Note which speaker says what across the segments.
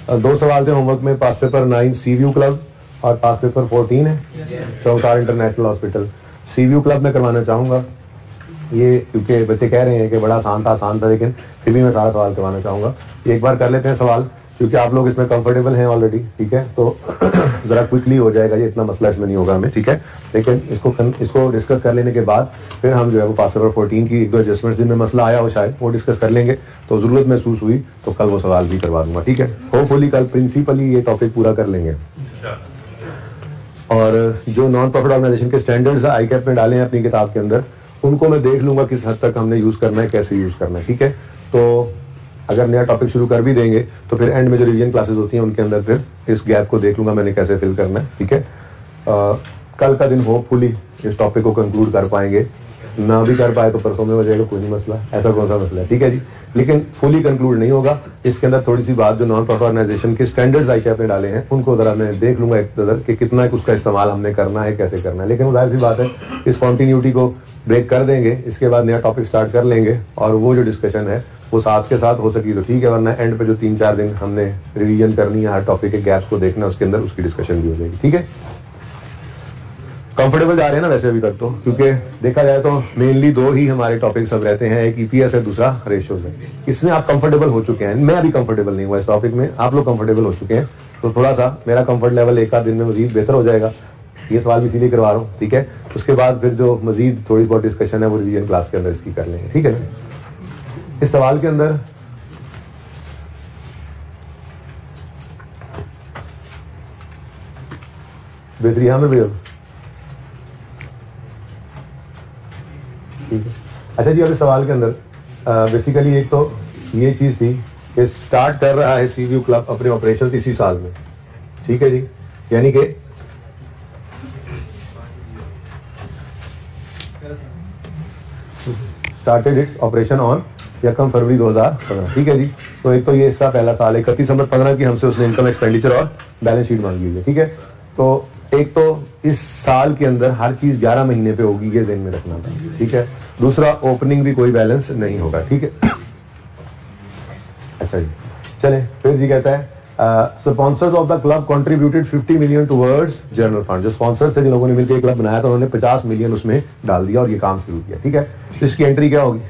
Speaker 1: दो सवाल थे होमवर्क में, pass paper 9 sea view club और पास पेपर 14 है चौकार international hospital. Sea view club में करवाना चाहूँगा ये, क्योंकि बच्चे कह रहे हैं कि बड़ा आसान था, लेकिन फिर भी मैं सारा सवाल करवाना चाहूँगा। एक बार कर लेते हैं सवाल, क्योंकि आप लोग इसमें कंफर्टेबल हैं ऑलरेडी, ठीक है, तो ज़रा क्विकली हो जाएगा, ये इतना मसला इसमें नहीं होगा हमें, ठीक है। लेकिन इसको डिस्कस कर लेने के बाद फिर हम जो है वो पास पेपर 14 की एक दो एडजस्टमेंट्स जिनमें मसला आया हो शायद वो डिस्कस कर लेंगे, तो ज़रूरत महसूस हुई तो कल वो सवाल भी करवा दूंगा, ठीक है। होपफुली कल प्रिंसिपली ये टॉपिक पूरा कर लेंगे। और जो नॉन प्रॉफिट ऑर्गेनाइजेशन के स्टैंडर्ड्स ICAP में डाले हैं अपनी किताब के अंदर, उनको मैं देख लूंगा किस हद तक हमने यूज़ करना है, कैसे यूज़ करना है, ठीक है। तो अगर नया टॉपिक शुरू कर भी देंगे तो फिर एंड में जो रिवीजन क्लासेस होती हैं उनके अंदर फिर इस गैप को देख लूंगा मैंने कैसे फिल करना है, ठीक है। कल का दिन होपफुली इस टॉपिक को कंक्लूड कर पाएंगे, ना भी कर पाए तो परसों में हो जाएगा, कोई नहीं मसला, ऐसा कौन सा मसला है, ठीक है जी। लेकिन फुली कंक्लूड नहीं होगा, इसके अंदर थोड़ी सी बात जो नॉन प्रॉफिट ऑर्गेनाइजेशन के स्टैंडर्ड्स ICAP ने डाले हैं उनको जरा मैं देख लूंगा एक नजर कि कितना उसका इस्तेमाल हमने करना है, कैसे करना है। लेकिन जाहिर सी बात है इस कॉन्टिन्यूटी को ब्रेक कर देंगे, इसके बाद नया टॉपिक स्टार्ट कर लेंगे और वो जो डिस्कशन है वो साथ के साथ हो सकी तो ठीक है, वरना एंड पे जो 3-4 दिन हमने रिवीजन करनी है, हर टॉपिक के गैप्स को देखना, उसके अंदर उसकी डिस्कशन भी हो जाएगी, ठीक है। कंफर्टेबल जा रहे हैं ना वैसे अभी तक तो, क्योंकि देखा जाए तो मेनली दो ही हमारे टॉपिक सब रहते हैं, एक EPS है, दूसरा रेशियोज है। इसमें आप कंफर्टेबल हो चुके हैं, मैं अभी कंफर्टेबल नहीं हुआ इस टॉपिक में, आप लोग कंफर्टेबल हो चुके हैं, तो थोड़ा सा मेरा कंफर्ट लेवल एक आध दिन में मजीद बेहतर हो जाएगा। ये सवाल भी इसीलिए करवा रहा हूँ, ठीक है। उसके बाद फिर जो मजीद थोड़ी बहुत डिस्कशन है वो रिवीजन क्लास के अंदर इसकी कर लेंगे, ठीक है ना। इस सवाल के अंदर बेहतरी हमें भी ठीक है। अच्छा जी, अब इस सवाल के अंदर बेसिकली एक तो ये चीज थी कि स्टार्ट कर रहा है सी व्यू क्लब अपने ऑपरेशन इसी साल में, ठीक है जी, यानी कि started its operation on 1 February 2015, ठीक है जी। तो एक तो ये इसका पहला साल है, 31 दिसंबर 15 की हमसे उसने इनकम एक्सपेंडिचर और बैलेंस शीट मांगी है, ठीक है। तो एक तो इस साल के अंदर हर चीज 11 महीने पे होगी, ये ध्यान में रखना था, ठीक है। दूसरा ओपनिंग भी कोई बैलेंस नहीं होगा, ठीक है। अच्छा जी, चले फिर जी कहता है sponsors of the club contributed 50 million towards general fund. जो स्पॉन्सर्स थे जिन लोगों ने मिलकर क्लब बनाया था उन्होंने 50 मिलियन उसमें डाल दिया और ये काम शुरू किया, ठीक है। तो इसकी एंट्री क्या होगी?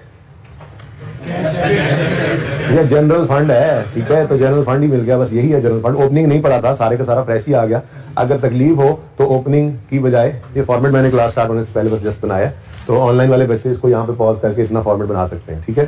Speaker 1: ये जनरल फंड है, ठीक है, तो जनरल फंड ही मिल गया, बस यही है जनरल फंड। ओपनिंग नहीं पड़ा था, सारे का सारा फ्रेश ही आ गया। अगर तकलीफ हो तो ओपनिंग की बजाय ये फॉर्मेट मैंने क्लास स्टार्ट होने से पहले बस जस्ट बनाया, तो ऑनलाइन वाले बच्चे इसको यहाँ पे पॉज करके इतना फॉर्मेट बना सकते हैं, ठीक है।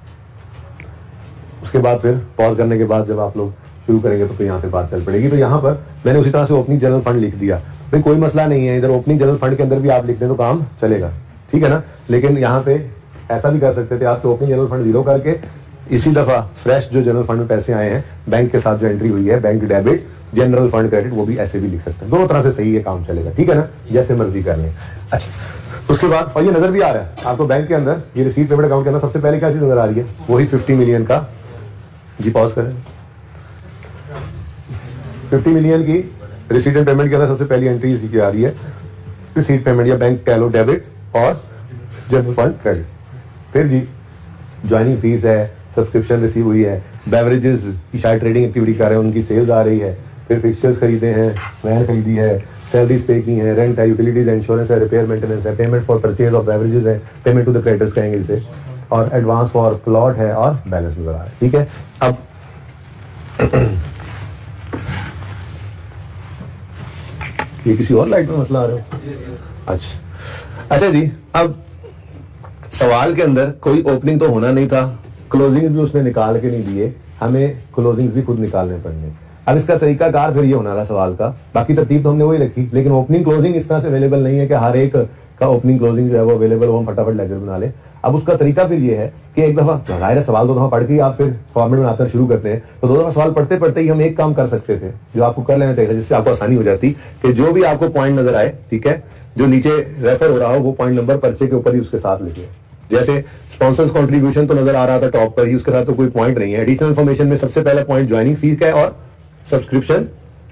Speaker 1: उसके बाद फिर पॉज करने के बाद जब आप लोग शुरू करेंगे तो फिर यहाँ से बात चल पड़ेगी। तो यहाँ पर मैंने उसी तरह से ओपनिंग जनरल फंड लिख दिया, भाई कोई मसला नहीं है, इधर ओपनिंग जनरल फंड के अंदर भी आप लिख दें तो काम चलेगा, ठीक है ना। लेकिन यहाँ पे ऐसा भी कर सकते थे आप, तो ओपनिंग जनरल फंड 0 करके इसी दफा फ्रेश जो जनरल फंड में पैसे आए हैं बैंक के साथ जो एंट्री हुई है, bank debit general fund credit, वो भी ऐसे भी लिख सकते हैं, दोनों तरह से सही है, काम चलेगा, ठीक है ना, जैसे मर्जी कर लें। अच्छा, उसके बाद और ये नजर भी आ रहा है आपको बैंक के अंदर, ये रिसीट पेमेंट अकाउंट के अंदर सबसे पहले क्या चीज नजर आ रही है, वही 50 मिलियन का, जी पॉज करें, 50 मिलियन की रिसीट एंड पेमेंट के अंदर सबसे पहली एंट्री इसी की आ रही है, रिसीट पेमेंट या बैंक कह लो डेबिट और जनरल फंड क्रेडिट। फिर जी ज्वाइनिंग फीस है, सब्सक्रिप्शन रिसीव हुई है, बेवरेजेस की शायद ट्रेडिंग एक्टिविटी कर रहे हैं उनकी सेल्स आ रही है, फिर फिक्सचर्स खरीदे हैं, वैन खरीदी है, सैलरीज पे की है, रेंट है, यूटिलिटीज, इंश्योरेंस है, रिपेयर मेंटेनेंस है, payment for purchase of beverages है, पेमेंट टू द क्रेडिटर्स कहेंगे इसे, और एडवांस फॉर प्लॉट है और बैलेंस नजर आ रहा है, ठीक है। अब ये किसी और लाइट में मसला आ रहा है? अच्छा जी, अब सवाल के अंदर कोई ओपनिंग तो होना नहीं था, क्लोजिंग भी उसने निकाल के नहीं दिए, हमें क्लोजिंग भी खुद निकालने पड़ने। अब इसका तरीकाकार फिर ये होना था सवाल का, बाकी तरतीब तो हमने वही रखी, लेकिन ओपनिंग क्लोजिंग इस तरह से अवेलेबल नहीं है कि हर एक का ओपनिंग क्लोजिंग जो है वो अवेलेबल हो, हम फटाफट लेजर बना ले। अब उसका तरीका फिर ये है कि एक दफा जाहिर सवाल 2 दफा पढ़ के आप फिर फॉर्मेट बनाना शुरू करते हैं, तो 2 दफा सवाल पढ़ते पढ़ते ही हम एक काम कर सकते थे जो आपको कर लेना चाहिए, जिससे आपको आसानी हो जाती कि जो भी आपको पॉइंट नजर आए, ठीक है, जो नीचे रेफर हो रहा हो वो पॉइंट नंबर पर्चे के ऊपर ही उसके साथ लिखिए। जैसे स्पॉन्सर्स कंट्रीब्यूशन तो नजर आ रहा था टॉप पर ही, उसके साथ तो कोई पॉइंट नहीं है। एडिशनल इन्फॉर्मेशन में सबसे पहला पॉइंट ज्वाइनिंग फीस का है और सब्सक्रिप्शन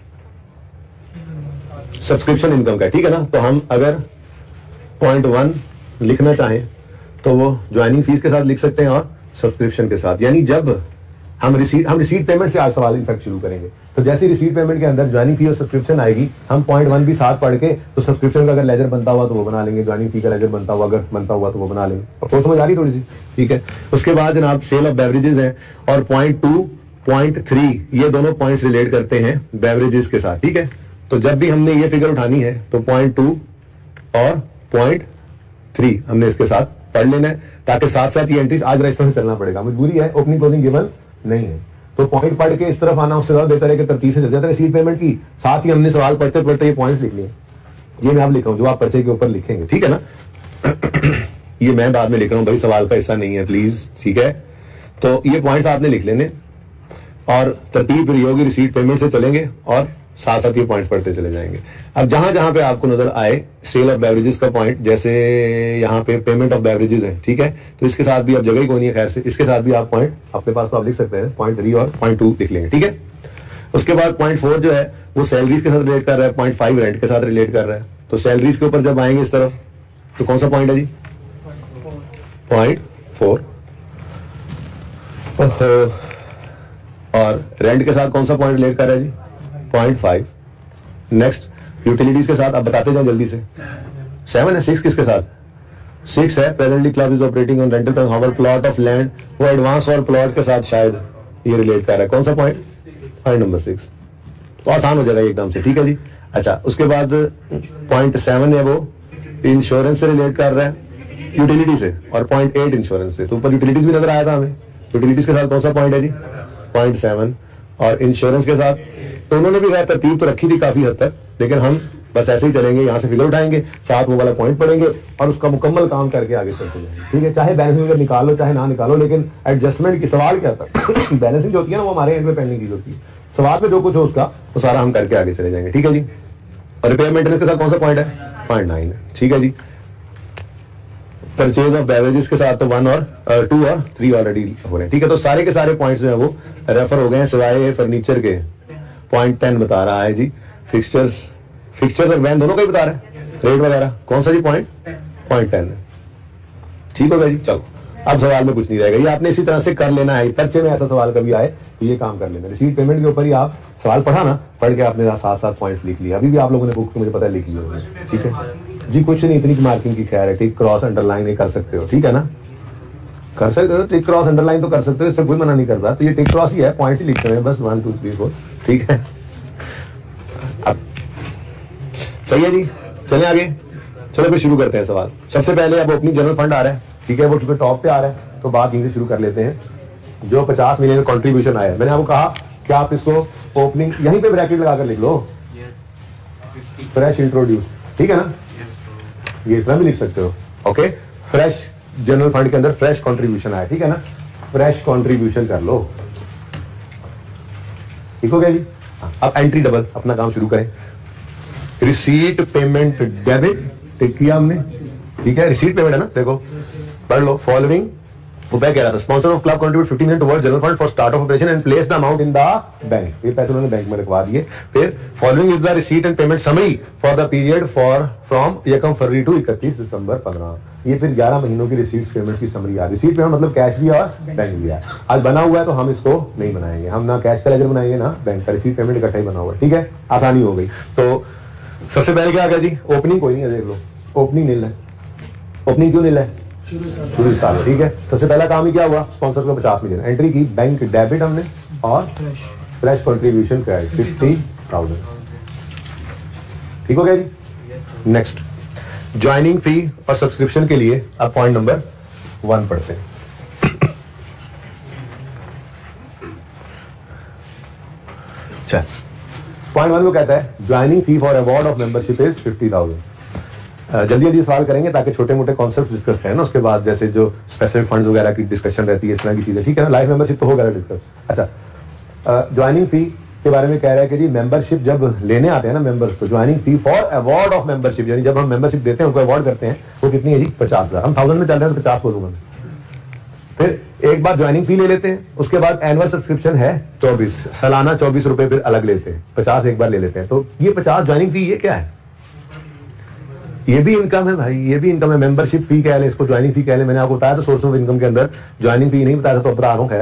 Speaker 1: इनकम का, ठीक है ना। तो हम अगर पॉइंट 1 लिखना चाहें तो वो ज्वाइनिंग फीस के साथ लिख सकते हैं और सब्सक्रिप्शन के साथ, यानी जब हम रिसीट पेमेंट से आज सवाल इनफैक्ट शुरू करेंगे। तो जैसे रिसीट पेमेंट के अंदर ज्वाइनिंग फी और सब्सक्रिप्शन आएगी, हम पॉइंट 1 भी साथ पढ़ के, तो सब्सक्रिप्शन का अगर लेजर बनता हुआ तो वो बना लेंगे, ज्वाइनिंग फी का लेजर बनता हुआ अगर बनता हुआ तो वो बना लेंगे। तो समझ आ रही थोड़ी सी, ठीक है। उसके बाद जनाब सेल ऑफ बेवरेजेस है, और पॉइंट 2 पॉइंट 3 ये दोनों पॉइंट्स रिलेट करते हैं बेवरेजेस के साथ, ठीक है। तो जब भी हमने ये फिगर उठानी है तो पॉइंट 2 और पॉइंट 3 हमने इसके साथ पढ़ लेना है, ताकि साथ साथ ये एंट्रीज आज रास्ते से चलना पड़ेगा, मजबूरी है, ओपनिंग क्लोजिंग गिवन नहीं है। तो पॉइंट पढ़ के इस तरफ आना उससे ज्यादा बेहतर है कि तरतीब से चल जाता है रिसीट पेमेंट की। साथ ही हमने सवाल पढ़ते पढ़ते ये पॉइंट्स लिख लिए, ये मैं आप लिख रहा हूं जो आप पर्चे के ऊपर लिखेंगे, ठीक है ना। ये मैं बाद में लिख रहा हूं भाई, सवाल का हिस्सा नहीं है प्लीज, ठीक है। तो ये पॉइंट्स आपने लिख लेने और तरतीब फिर होगी, रिसीट पेमेंट से चलेंगे और साथ साथ ये पॉइंट्स पढ़ते चले जाएंगे। अब जहां जहां पे आपको नजर आए सेल ऑफ बेवरेजेस का पॉइंट, जैसे यहाँ पे पेमेंट ऑफ बेवरेजेस है, ठीक है, तो इसके साथ भी अब जगह ही कोई नहीं है, खैर से इसके साथ भी आप पॉइंट अपने पास तो आप लिख सकते हैं, पॉइंट 3 और पॉइंट 2 लिख लेंगे, ठीक है। उसके बाद पॉइंट 4 जो है वो सैलरीज के साथ रिलेट कर रहा है, पॉइंट 5 रेंट के साथ रिलेट कर रहा है। तो सैलरीज के ऊपर जब आएंगे इस तरफ तो कौन सा पॉइंट है जी, पॉइंट 4, और रेंट के साथ कौन सा पॉइंट रिलेट कर रहा है जी, पॉइंट 5। नेक्स्ट यूटिलिटीज के साथ आप बताते जाओ जल्दी से, 7 है, 6 किसके साथ, 6 है presently club is operating on rental term hour plot of land, वो एडवांस और प्लॉट के साथ शायद ये रिलेट कर रहा है, कौन सा पॉइंट, पॉइंट नंबर 6। तो आसान हो जाएगा एकदम से, ठीक है जी। अच्छा, उसके बाद पॉइंट 7 है वो इंश्योरेंस से रिलेट कर रहा है, यूटिलिटी से, और पॉइंट 8 इंश्योरेंस से। तो ऊपर यूटिलिटीज भी नजर आया था हमें, यूटिलिटीज के साथ कौन सा पॉइंट है जी, पॉइंट 7, और इंश्योरेंस के साथ तो उन्होंने भी खैर तरतीब तो रखी थी काफी हद तक, लेकिन हम बस ऐसे ही चलेंगे, यहाँ से फिगर उठाएंगे, साथ वो वाला पॉइंट पढ़ेंगे और उसका मुकम्मल काम करके आगे चलते जाएंगे, ठीक है। चाहे बैलेंसिंग फिगर निकालो चाहे ना निकालो, लेकिन एडजस्टमेंट की सवाल क्या था, बैलेंसिंग जो होती है ना वो हमारे एंड में पेंडिंग चीज होती है, सवाल में जो कुछ हो उसका वो सारा हम करके आगे चले जाएंगे, ठीक है जी। और रिपेयर मेंटेनेंस के साथ कौन सा पॉइंट है, पॉइंट 9 है, ठीक है जी। परचेज ऑफ बेवरेजेस के साथ तो 1 और 2 और 3 ऑलरेडी हो रहे हैं, ठीक है। तो सारे के सारे पॉइंट्स जो है वो रेफर हो गए हैं, सिवाय फर्नीचर के। पॉइंट 10 बता रहा है जी, फिक्सचर्स और वैन दोनों का ही बता रहा है, रेट वगैरह कौन सा जी, पॉइंट 10 है, ठीक हो गया जी। चलो अब सवाल में कुछ नहीं रहेगा, ये आपने इसी तरह से कर लेना है, पर्चे में ऐसा सवाल कभी आए तो ये काम कर लेना। रिसीट पेमेंट के ऊपर ही आप सवाल पढ़ा ना, पढ़ के आपने साथ साथ पॉइंट्स लिख लिया, अभी भी आप लोगों ने बुक मुझे पता है लिख लिया, ठीक है जी। कुछ नहीं, इतनी मार्किंग की खैर है, टिक क्रॉस अंडरलाइन ये कर सकते हो, ठीक है ना, कर सकते हो, टिक क्रॉस अंडरलाइन तो कर सकते हो, इससे कोई मना नहीं करता। तो ये टिक क्रॉस ही है, पॉइंट्स ही लिखते हैं बस, 1 2 3 4, ठीक है। अब सही है जी, चलें आगे, चलो फिर शुरू करते हैं सवाल। सबसे पहले अब ओपनिंग जनरल फंड आ रहा है, ठीक है, वो टॉप पे आ रहा है, तो बात यहीं से शुरू कर लेते हैं। जो 50 मिलियन कंट्रीब्यूशन आया है, मैंने आपको कहा कि आप इसको ओपनिंग यहीं पे ब्रैकेट लगाकर लिख लो, फ्रेश इंट्रोड्यूस, ठीक है ना, ये इतना भी लिख सकते हो, ओके। फ्रेश जनरल फंड के अंदर फ्रेश कंट्रीब्यूशन आया, ठीक है ना, फ्रेश कंट्रीब्यूशन कर लो, ठीक हो गया जी। अब एंट्री डबल अपना काम शुरू करें। रिसीट पेमेंट डेबिट टिक किया हमने, ठीक है, रिसीट पेमेंट है ना, देखो पढ़ लो। फॉलोइंग वो कह रहा था, sponsor of club contribute 50 million towards general fund for start of operation and place the amount in the bank, ये पैसे उन्होंने बैंक में रखवा दिए। फिर following is the receipt and payment summary for the period from 1 February to 31 December 15, ये फिर 11 महीनों की रिसीट पेमेंट की समरी आ। रिसीट पेमेंट मतलब कैश भी और बैंक भी है, आज बना हुआ है तो हम इसको नहीं बनाएंगे, हम ना कैश का लेजर बनाएंगे ना बैंक का, रिसीट पेमेंट इकट्ठा ही बना हुआ है, ठीक है, आसानी हो गई। तो सबसे पहले क्या आ गया जी, ओपनिंग कोई नहीं है, देख लो ओपनिंग नील है। ओपनिंग क्यों नील है, शुरू साल, ठीक है। सबसे पहला काम ही क्या हुआ, स्पॉन्सर को 50 मिलियन एंट्री की, बैंक डेबिट हमने और फ्रेश कंट्रीब्यूशन क्रेडिट 50,000, ठीक हो गया जी। नेक्स्ट ज्वाइनिंग फी और सब्सक्रिप्शन के लिए अब पॉइंट नंबर 1 पढ़ते हैं। चल पॉइंट 1 वो कहता है joining fee for award of membership is 50,000। जल्दी जल्दी सवाल करेंगे ताकि छोटे मोटे कॉन्सेप्ट डिस्कस करें ना, उसके बाद जैसे जो स्पेसिफिक फंड्स वगैरह की डिस्कशन रहती है, इस तरह की चीजें, ठीक है ना। लाइफ मेंबरशिप तो होगा डिस्कस। अच्छा, ज्वाइनिंग फी के बारे में कह रहा है कि जी मेंबरशिप जब लेने आते हैं ना मेंबर्स को, joining fee for award of membership, यानी जब हम मेंबरशिप देते हैं उनको अवार्ड करते हैं, वो कितनी है जी 50,000। हम 1000 में चल रहे हैं तो 50 बोलूंगा। फिर एक बार ज्वाइनिंग फी ले लेते हैं, उसके बाद एनुअल सब्सक्रिप्शन है 24, सालाना 24 रुपए फिर अलग लेते हैं, 50 एक बार ले लेते हैं। तो ये 50 ज्वाइनिंग फी, ये क्या है, ये भी इनकम है भाई, ये भी इनकम है। मेंबरशिप फी कह ले, इसको ज्वाइनिंग फी कह ले। मैंने आपको बताया था सोर्स ऑफ इनकम के अंदर ज्वाइनिंग फी नहीं बताया था, तो बता रहा हूं। है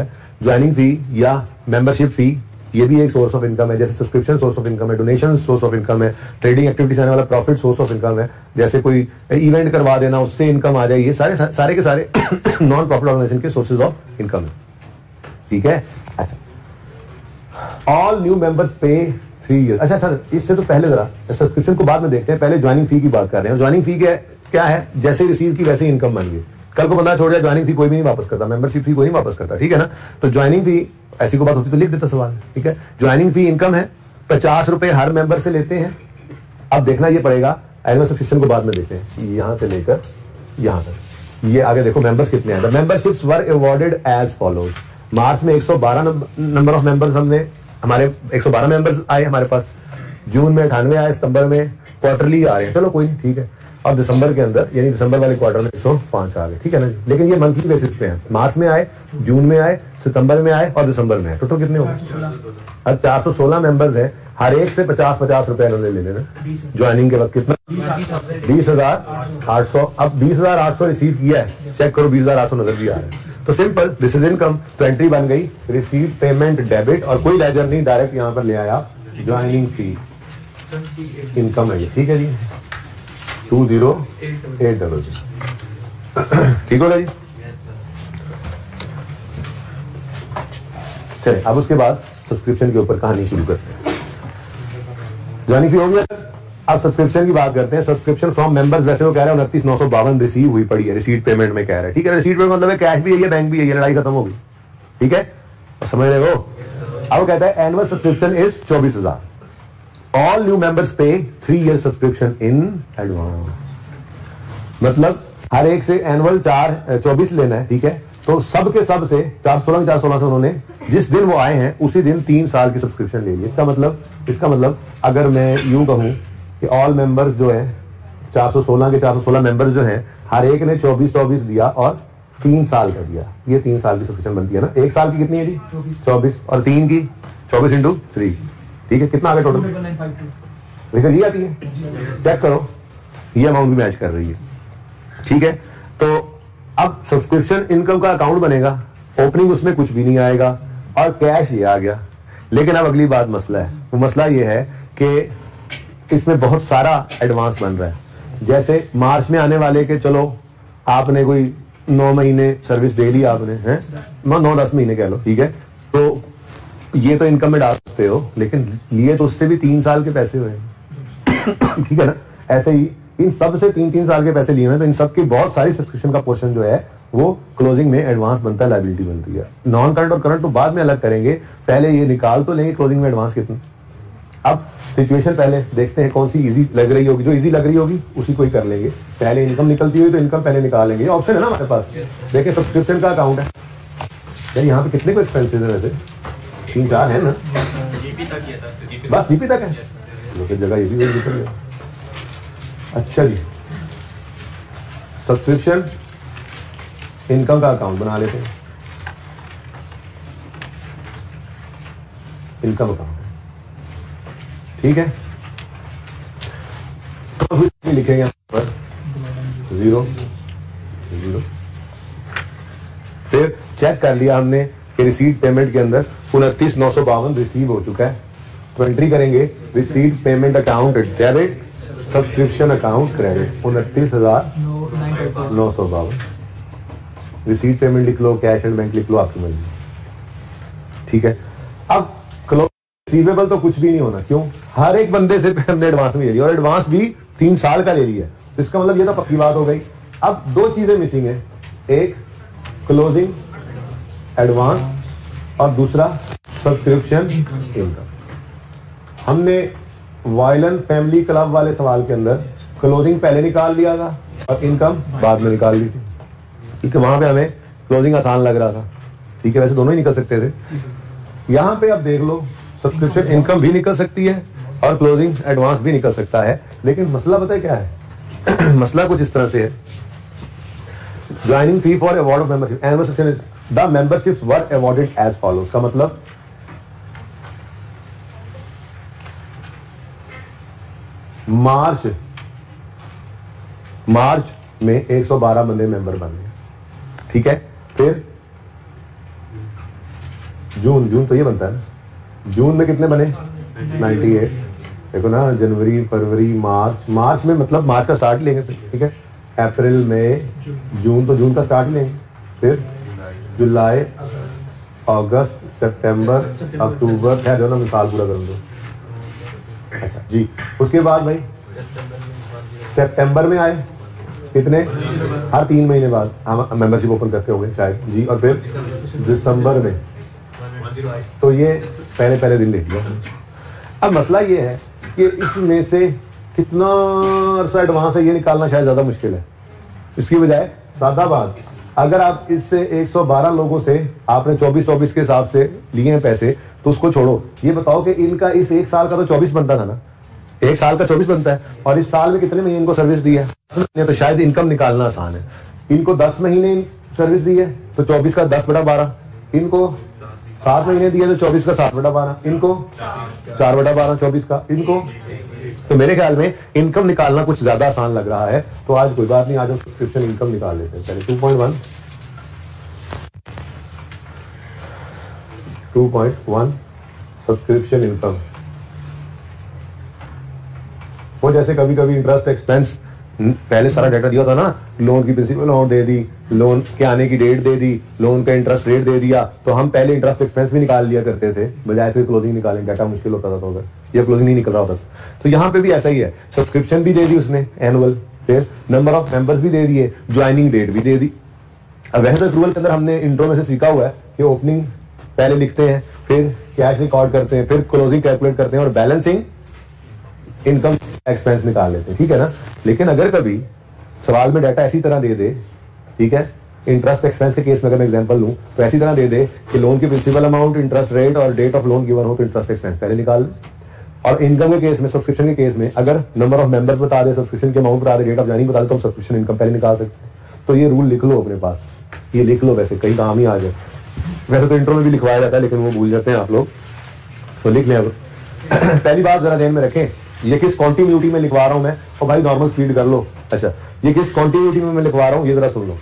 Speaker 1: ज्वाइनिंग फी या मेंबरशिप फी, ये भी एक सोर्स ऑफ इनकम है। जैसे सब्सक्रिप्शन सोर्स ऑफ इनकम है, डोनेशन सोर्स ऑफ इनकम है, ट्रेडिंग एक्टिविटी से आने वाला प्रॉफिट सोर्स ऑफ इनकम है। जैसे कोई इवेंट करवा देना, उससे इनकम आ जाए, ये सारे सारे के सारे नॉन प्रॉफिट ऑर्गेनाइजेशन के सोर्सेज ऑफ इनकम है। ठीक है, अच्छा। All new members pay 3 year. अच्छा सर, इससे तो पहले जरा सब्सक्रिप्शन को बाद में देखते हैं, पहले ज्वाइनिंग फी की बात कर रहे हैं। ज्वाइनिंग फी क्या है? जैसे रिसीव की वैसे इनकम बन गई। कल को बंदा छोड़ जाए, ज्वाइनिंग फी कोई भी नहीं वापस करता, मेंबरशिप फी कोई नहीं वापस करता। ठीक है ना? तो ज्वाइनिंग फी ऐसी कोई बात होती तो लिख देता सवाल। ठीक है, ज्वाइनिंग फी इनकम है, 50 रुपए हर मेंबर से लेते हैं। अब देखना ये पड़ेगा, एनुअल सब्सक्रिप्शन को बाद में देते हैं, यहां से लेकर यहां तक। ये आगे देखो मेंबर्स कितने हैं। The memberships were awarded as follows. March में 112 नंबर ऑफ मेंबर्स हमारे 112 मेंबर्स आए हमारे पास। जून में 98 आए, सितंबर में क्वार्टरली आ रहे हैं, चलो कोई नहीं, ठीक है। और दिसंबर के अंदर यानी दिसंबर वाले क्वार्टर में 105 आ गए। ठीक है ना? लेकिन ये मंथली बेसिस पे है। मार्च में आए, जून में आए, सितंबर में आए और दिसंबर में आए। टोटल कितने हो गए? अब 416 मेंबर्स हैं, हर एक से 50-50 रुपए इन्होंने ले लेना। ज्वाइनिंग के वक्त कितना? 20,800। अब 20,800 रिसीव किया है, चेक करो 20,800 नजर भी आ रहा है। तो सिंपल, दिस इज इनकम। तो एंट्री बन गई रिसीव पेमेंट डेबिट, और कोई लेजर नहीं, डायरेक्ट यहां पर ले आया ज्वाइनिंग फी इनकम है ये। ठीक है जी, 20800। ठीक होगा जी? चलिए अब उसके बाद सब्सक्रिप्शन के ऊपर कहानी शुरू करते हैं। ज्वाइनिंग फी हो गया, अब सब्सक्रिप्शन की बात करते हैं। सब्सक्रिप्शन फ्रॉम मेंबर्स, वैसे वो कह रहे हैं 29,952 रिसीव हुई पड़ी है, रिसीट पेमेंट में कह रहा है। ठीक है, रिसीट पेमेंट मतलब कैश भी है, बैंक भी है, लड़ाई खत्म हो गई। ठीक है, समझ रहे हो? अब वो कहता है annual subscription is 24,000। All new members pay 3 year subscription in advance. मतलब हर एक से एनुअल 24 लेना है। ठीक है, तो सब के सब से 416 से उन्होंने जिस दिन वो आए हैं उसी दिन 3 साल की सब्सक्रिप्शन ले ली। इसका मतलब अगर मैं यूं कहूं कि ऑल मेंबर्स जो है 416 के 416 मेंबर्स जो हैं, हर एक ने 24 दिया और 3 साल का दिया, ये 3 साल की सब्सक्रिप्शन बनती है ना। 1 साल की कितनी है जी? 24 और 3 की 24 इंटू 3। ठीक है, कितना आ गया टोटल? निकल ये आती है, चेक करो, ये अमाउंट भी मैच कर रही है। ठीक है, तो अब सब्सक्रिप्शन इनकम का अकाउंट बनेगा, ओपनिंग उसमें कुछ भी नहीं आएगा और कैश ये आ गया। लेकिन अब अगली बात मसला है, वो मसला ये है कि इसमें बहुत सारा एडवांस बन रहा है। जैसे मार्च में आने वाले के, चलो आपने कोई 9 महीने सर्विस दे ली आपने, है 9-10 महीने कह लो। ठीक है, तो ये तो इनकम में डाल सकते हो, लेकिन लिए तो उससे भी 3 साल के पैसे हुए। ठीक है ना? ऐसे ही इन सब से 3-3 साल के पैसे लिए हैं, तो इन सब की बहुत सारी सब्सक्रिप्शन का पोर्शन जो है वो क्लोजिंग में एडवांस बनता है, लायबिलिटी बनती है। नॉन करंट और करंट तो बाद में अलग करेंगे, पहले ये निकाल तो लेंगे क्लोजिंग में एडवांस कितना। अब सिचुएशन पहले देखते हैं कौन सी इजी लग रही होगी, जो इजी लग रही होगी उसी को ही कर लेंगे। पहले इनकम निकलती हुई तो इनकम पहले निकालेंगे, ऑप्शन है ना हमारे पास। देखिए सब्सक्रिप्शन का अकाउंट है यार, यहाँ पे कितने को एक्सपेंसेस है? वैसे 3-4 है ना, बस जीपी तक है, लोग जगह ये भी निकल गया। अच्छा जी, सब्सक्रिप्शन इनकम का अकाउंट बना लेते हैं, इनकम अकाउंट। ठीक है, तो लिखेंगे यहां पर 0 0। फिर चेक कर लिया हमने कि रिसीट पेमेंट के अंदर 29,952 रिसीव हो चुका है, तो एंट्री करेंगे receipt payment account debit, subscription account credit 29,952। Receipt payment लिख लो, कैश एंड बैंक लिख लो, आपकी मर्जी। ठीक है, अब रिसीवेबल तो कुछ भी नहीं होना, क्यों? हर एक बंदे से हमने एडवांस में ले लिया और एडवांस भी 3 साल का ले लिया, तो इसका मतलब ये तो पक्की बात हो गई। अब 2 चीजें मिसिंग है, एक क्लोजिंग एडवांस और दूसरा सब्सक्रिप्शन इनकम। हमने वायलन फैमिली क्लब वाले सवाल के अंदर क्लोजिंग पहले निकाल लिया था और इनकम बाद में निकाल ली थी, क्योंकि वहां पे हमें क्लोजिंग आसान लग रहा था। ठीक है, वैसे दोनों ही निकल सकते थे। यहां पे अब देख लो, सब्सक्रिप्शन इनकम भी निकल सकती है और क्लोजिंग एडवांस भी निकल सकता है, लेकिन मसला पता है क्या है? मसला कुछ इस तरह से है। Joining fee for award of membership, annual subscription is the memberships were awarded as follows. का मतलब मार्च में 112 बंदे मेंबर बन गए। ठीक है, फिर जून, जून तो ये बनता है ना, जून में कितने बने 98। देखो ना, जनवरी फरवरी मार्च, मार्च में मतलब मार्च का स्टार्ट लेंगे फिर, ठीक है, अप्रैल मई जून, तो जून का स्टार्ट लेंगे, फिर जुलाई अगस्त सितंबर अक्टूबर, है जो ना मैं साल पूरा करूँ तो। अच्छा जी, उसके बाद भाई सितंबर में आए कितने, हर 3 महीने बाद हम मेंबरशिप ओपन करते होंगे शायद जी, और फिर दिसंबर में, तो ये पहले पहले दिन लिख लिया। अब मसला ये है कि इसमें से कितना अरसा एडवांस है ये निकालना शायद ज़्यादा मुश्किल है। इसकी बजाय सादा बात, अगर आप इससे 112 लोगों से आपने 24-24 के हिसाब से लिए हैं पैसे, तो उसको छोड़ो, ये बताओ कि इनका इस 1 साल का तो 24 बनता था ना, 1 साल का 24 बनता है, और इस साल में कितने महीने इनको सर्विस दी है, 10 महीने, तो शायद इनकम निकालना आसान है। इनको 10 महीने सर्विस दी है तो 24 का 10/12, इनको 7 महीने दिए तो 24 का 7/12, इनको 4/12 24 का, इनको, तो मेरे ख्याल में इनकम निकालना कुछ ज्यादा आसान लग रहा है। तो आज कोई बात नहीं, आज हम सब्सक्रिप्शन इनकम निकाल लेते हैं। पहले 2.1 सब्सक्रिप्शन इनकम। वो जैसे कभी कभी इंटरेस्ट एक्सपेंस पहले सारा डाटा दिया था ना, लोन की प्रिंसिपल अमाउंट दे दी, लोन के आने की डेट दे दी, लोन का इंटरेस्ट रेट दे दिया, तो हम पहले इंटरेस्ट एक्सपेंस भी निकाल लिया करते थे, बजाय से क्लोजिंग निकालें, डाटा मुश्किल होता था, तो अगर ये क्लोजिंग नहीं निकल रहा होता। तो यहाँ पे भी ऐसा ही है, सब्सक्रिप्शन भी दे दी उसने एनुअल, फिर नंबर ऑफ मेंबर्स भी दे दिए, ज्वाइनिंग डेट भी दे दी। अब वैसे तो अप्रूवल के अंदर हमने इंट्रो में से सीखा हुआ है कि ओपनिंग पहले लिखते हैं, फिर कैश रिकॉर्ड करते हैं, फिर क्लोजिंग कैलकुलेट करते हैं और बैलेंसिंग इनकम एक्सपेंस निकाल लेते हैं, ठीक है ना। लेकिन अगर कभी सवाल में डाटा ऐसी तरह दे दे, ठीक है, इंटरेस्ट एक्सपेंस के केस में अगर मैं एग्जांपल लूं तो ऐसी तरह दे दे कि लोन की प्रिंसिपल अमाउंट, इंटरेस्ट रेट और डेट ऑफ लोन गिवन हो, तो इंटरेस्ट एक्सपेंस पहले निकाल लें। और इनकम के केस में, सब्सक्रिप्शन के केस में अगर नंबर ऑफ मेंबर्स बता दे, सब्सक्रिप्शन की अमाउंट बता दे, डेट ऑफ ज्वाइनिंग बता दे, तो हम सब्सक्रिप्शन इनकम पहले निकाल सकते हैं। तो ये रूल लिख लो अपने पास, ये लिख लो, वैसे कहीं काम ही आ जाए। वैसे तो इंट्रो में भी लिखवाया जाता है लेकिन वो भूल जाते हैं आप लोग, तो लिख लें। अब पहली बात जरा ध्यान में रखें, ये किस कॉन्टिन्यूटी में लिखवा रहा हूं मैं, और भाई नॉर्मल स्पीड कर लो। अच्छा, ये किस कॉन्टिन्यूटी में मैं लिखवा रहा हूं ये जरा सुन लो।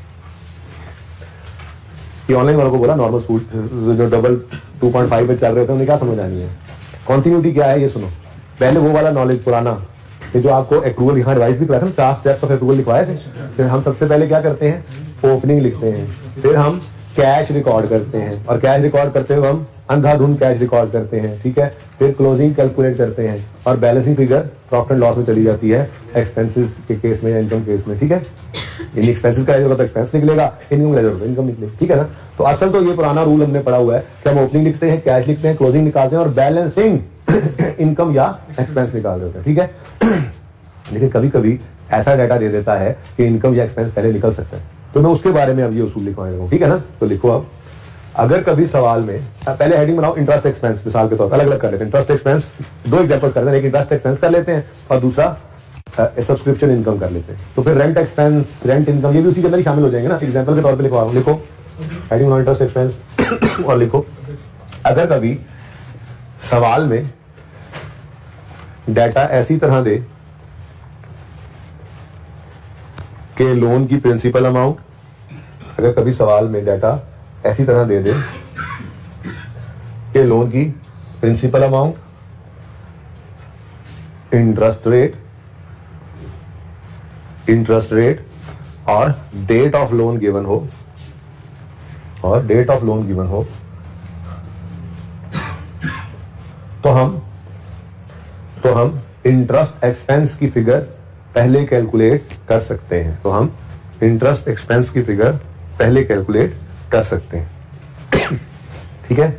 Speaker 1: ये ऑनलाइन वालों को बोला नॉर्मल स्पीड जो डबल 2.5 पे चल रहे थे उन्हें क्या समझ आनी है, कॉन्टिन्यूटी क्या है ये सुनो। पहले वो वाला नॉलेज पुराना, ये जो आपको एक्रूवल यहाँ एडवाइस भी कराया था, 4 स्टेप्स ऑफ एक्रूवल लिखवाए थे। फिर हम सबसे पहले क्या करते हैं, ओपनिंग लिखते हैं, फिर हम कैश रिकॉर्ड करते हैं, और कैश रिकॉर्ड करते हुए हम अंधाधुंध कैश रिकॉर्ड करते हैं, ठीक है। फिर क्लोजिंग कैलकुलेट करते हैं और balancing figure profit and loss में चली जाती है एक्सपेंसेस के केस में या इनकम केस में, ठीक है। इन एक्सपेंसेस का तो एक्सपेंस निकलेगा, इनकम लेजर तो इनकम निकलेगी, ठीक है ना। तो असल तो ये पुराना रूल हमने पढ़ा हुआ है कि हम ओपनिंग लिखते हैं, कैश लिखते हैं, क्लोजिंग निकालते हैं और बैलेंसिंग इनकम या एक्सपेंस निकाल देते हैं, ठीक है। लेकिन कभी कभी ऐसा डाटा दे देता है कि इनकम या एक्सपेंस पहले निकल सकता है, तो मैं उसके बारे में अब ये उसूल लिखवाएगा, ठीक है ना। तो लिखो अब, अगर कभी सवाल में पहले हेडिंग बनाओ इंटरेस्ट एक्सपेंस, मिसाल के तौर पर अलग अलग कर लेते हैं। इंटरेस्ट एक्सपेंस 2 एग्जांपल्स कर लेते हैं, एक इंटरेस्ट एक्सपेंस कर लेते हैं और दूसरा सब्सक्रिप्शन इनकम कर लेते हैं। तो फिर रेंट एक्सपेंस, रेंट इनकम ये भी उसी के अंदर ही शामिल हो जाएंगे ना, एग्जांपल के तौर पे लिखवा रहा हूं। लिखो हेडिंग बनाओ इंटरेस्ट एक्सपेंस और लिखो, अगर कभी सवाल में डाटा ऐसी तरह दे कि लोन की प्रिंसिपल अमाउंट, अगर कभी सवाल में डाटा ऐसी तरह दे दे कि लोन की प्रिंसिपल अमाउंट, इंटरेस्ट रेट और डेट ऑफ लोन गिवन हो, तो हम इंटरेस्ट एक्सपेंस की फिगर पहले कैलकुलेट कर सकते हैं। तो हम इंटरेस्ट एक्सपेंस की फिगर पहले कैलकुलेट कर सकते हैं, ठीक है।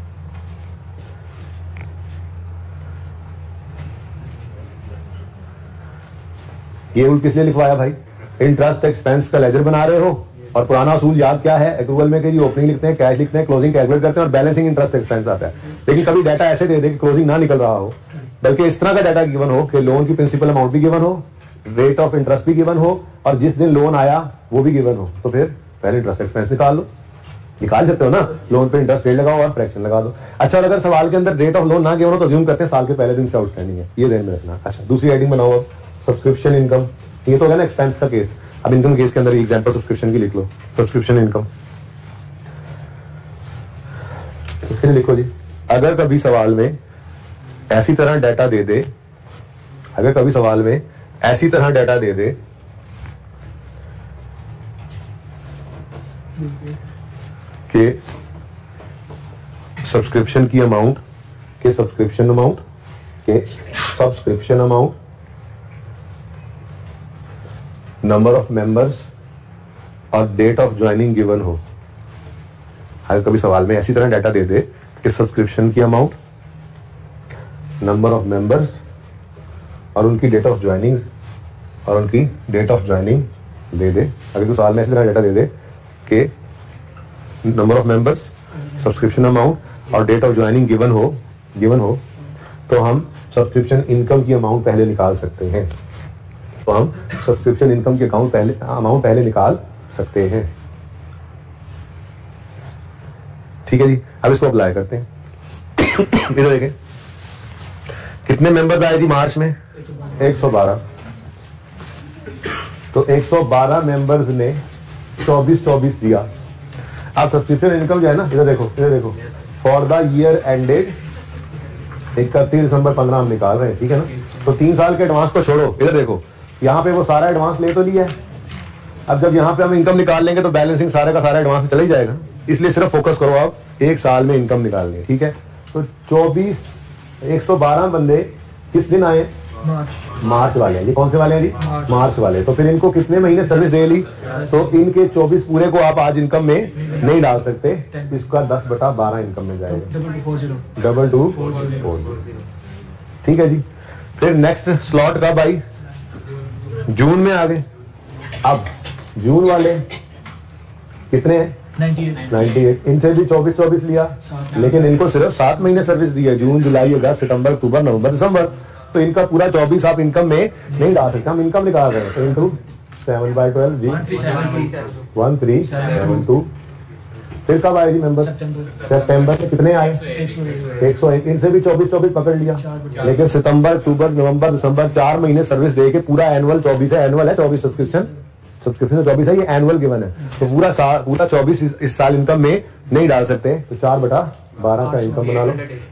Speaker 1: ये रूल किस लिए लिखवाया भाई, इंटरेस्ट एक्सपेंस का लेजर बना रहे हो और पुराना असूल याद क्या है एक्रूवल में कि जी ओपनिंग लिखते हैं, कैश लिखते हैं, क्लोजिंग कैलकुलेट करते हैं और बैलेंसिंग इंटरेस्ट एक्सपेंस आता है। लेकिन कभी डाटा ऐसे दे दे कि क्लोजिंग ना निकल रहा हो, बल्कि इस तरह का डाटा गिवन हो कि लोन की प्रिंसिपल अमाउंट भी गिवन हो, रेट ऑफ इंटरेस्ट भी गिवन हो और जिस दिन लोन आया वो भी गिवन हो, तो फिर पहले इंटरेस्ट एक्सपेंस निकाल सकते हो ना, लोन पे इंटरेस्ट रेट लगाओ और फ्रैक्शन लगा दो। अच्छा, और अगर सवाल के अंदर रेट ऑफ लोन ना गिवन हो तो अज्यूम करते हैं साल के पहले दिन से आउटस्टैंडिंग है, ये ध्यान में रखना। अच्छा, दूसरी हेडिंग बनाओ अब, सब्सक्रिप्शन इनकम। ये तो है ना एक्सपेंस का केस, अब इनकम केस के अंदर एग्जांपल सब्सक्रिप्शन की लिख लो, सब्सक्रिप्शन इनकम। इसके लिए लिखो जी, अगर कभी सवाल में ऐसी तरह डाटा दे दे, अगर कभी सवाल में ऐसी तरह डाटा दे दे कि सब्सक्रिप्शन की अमाउंट के subscription amount number of members और डेट ऑफ ज्वाइनिंग गिवन हो, अगर कभी सवाल में ऐसी तरह डाटा दे दे कि सब्सक्रिप्शन की अमाउंट, नंबर ऑफ मेंबर्स और उनकी डेट ऑफ ज्वाइनिंग दे दे, अगर कोई सवाल में ऐसी तरह डाटा दे दे कि number of members, subscription amount और डेट ऑफ ज्वाइनिंग गिवन हो तो हम सब्सक्रिप्शन इनकम की अमाउंट पहले निकाल सकते हैं। तो हम सब्सक्रिप्शन इनकम की अमाउंट पहले निकाल सकते हैं। ठीक है जी, अब इसको अप्लाई करते हैं। इधर देखें, कितने मेंबर्स आए जी मार्च में? 112। तो 112 मेंबर्स ने 24 दिया। अब सब्सक्रिप्शन इनकम जो है ना, इधर देखो for the year ended 31 December 15 हम निकाल रहे हैं, ठीक है ना। तो 3 साल के एडवांस को छोड़ो, इधर देखो यहाँ पे वो सारा एडवांस ले तो लिया है। अब जब यहाँ पे हम इनकम निकाल लेंगे तो बैलेंसिंग सारे का सारा एडवांस में चला ही जाएगा, इसलिए सिर्फ फोकस करो आप 1 साल में इनकम निकालनी है, ठीक है। तो 112 बंदे किस दिन आए? मार्च वाले हैं। ये कौन से वाले हैं जी? मार्च वाले। तो फिर इनको कितने महीने सर्विस दे ली? तो इनके 24 पूरे को आप आज इनकम में नहीं डाल सकते, इसका 10/12 इनकम में जाएगा, 2240। ठीक है जी। फिर नेक्स्ट स्लॉट कब आई? जून में आ गए। अब जून वाले कितने हैं? 98। इनसे भी 24 लिया, लेकिन इनको सिर्फ 7 महीने सर्विस दी है, जून जुलाई अगस्त सितंबर अक्टूबर नवंबर दिसंबर। तो इनका पूरा 24 आप इनकम में नहीं डाल सकते, हम इनकम निकाल रहे हैं। इंटू 7/12 जी 1372। फिर कब आएगी मेंबर? सितंबर में कितने आए? 101। इनसे भी 24 पकड़ लिया, लेकिन सितंबर अक्टूबर नवंबर दिसंबर 4 महीने सर्विस दे के पूरा एनुअल 24 है। एनुअल है 24 सब्सक्रिप्शन 24 है, ये एनुअल गिवन है। तो पूरा 24 इस साल इनकम में नहीं डाल सकते, तो 4/12 का इनकम बना लो,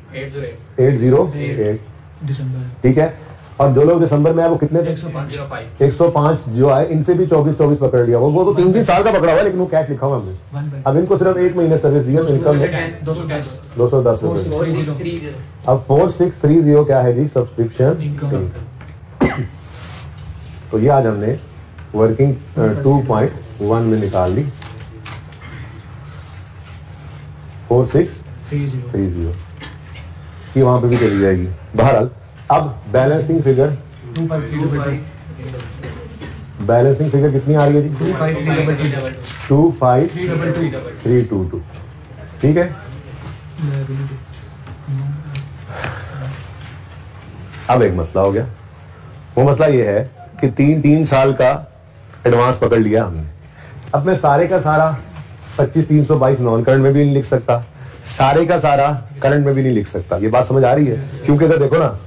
Speaker 1: 808। ठीक है। और जो लोग दिसंबर में आए वो कितने थे? 105 जो आए, इनसे भी 24 पकड़ लिया। वो तो 3 साल का पकड़ा हुआ है, लेकिन वो कैश लिखा हुआ हमने। अब इनको सिर्फ 1 महीने सर्विस दिया, तो इनकम में 210 रुपए। अब 4630 क्या है जी? सब्सक्रिप्शन। तो ये आज हमने वर्किंग 2.1 में निकाल ली 4630, ये वहां पे भी चली जाएगी। बहरहाल अब बैलेंसिंग फिगर कितनी आ रही है जी? 25322। ठीक है। अब एक मसला हो गया, वो मसला ये है कि 3 साल का एडवांस पकड़ लिया हमने। अब मैं सारे का सारा 25,322 नॉन करंट में भी नहीं लिख सकता, सारे का सारा करंट में भी नहीं लिख सकता। ये बात समझ आ रही है? क्योंकि इधर देखो ना,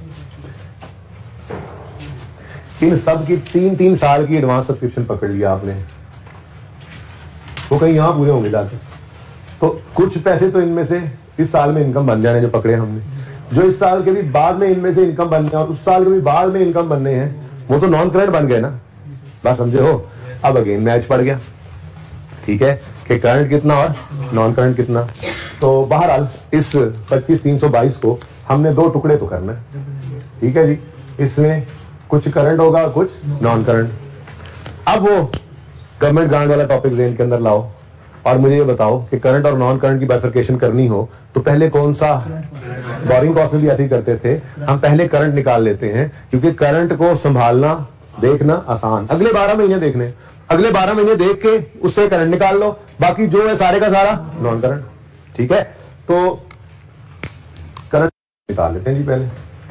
Speaker 1: इन सब की 3 साल की एडवांस सब्सक्रिप्शन पकड़ लिया आपने, वो कहीं यहां पूरे होंगे जाके। तो कुछ पैसे तो इनमें से इस साल में इनकम बन जाने जो पकड़े हमने, जो इस साल के भी बाद में इनमें से इनकम बनने और उस साल के भी बाद में इनकम बनने हैं, वो तो नॉन करंट बन गए ना। बात समझे हो? अब अगेन मैच पड़ गया, ठीक है, कि करंट कितना और नॉन करंट कितना। तो बहरहाल इस 25,322 को हमने 2 टुकड़े तो करना है, ठीक है जी। इसमें कुछ करंट होगा और कुछ नॉन करंट। अब वो गवर्नमेंट ग्रांट वाला टॉपिक ज़हन के अंदर लाओ और मुझे ये बताओ कि करंट और नॉन करंट की बाइफरकेशन करनी हो तो पहले कौन सा? बोरिंग कॉस्ट में भी ऐसे ही करते थे, हम पहले करंट निकाल लेते हैं, क्योंकि करंट को संभालना देखना आसान। अगले 12 महीने देखने, अगले 12 महीने देख के उससे करंट निकाल लो, बाकी जो है सारे का सारा नॉन करंट। ठीक है, तो करंट निकाल लेते हैं जी पहले।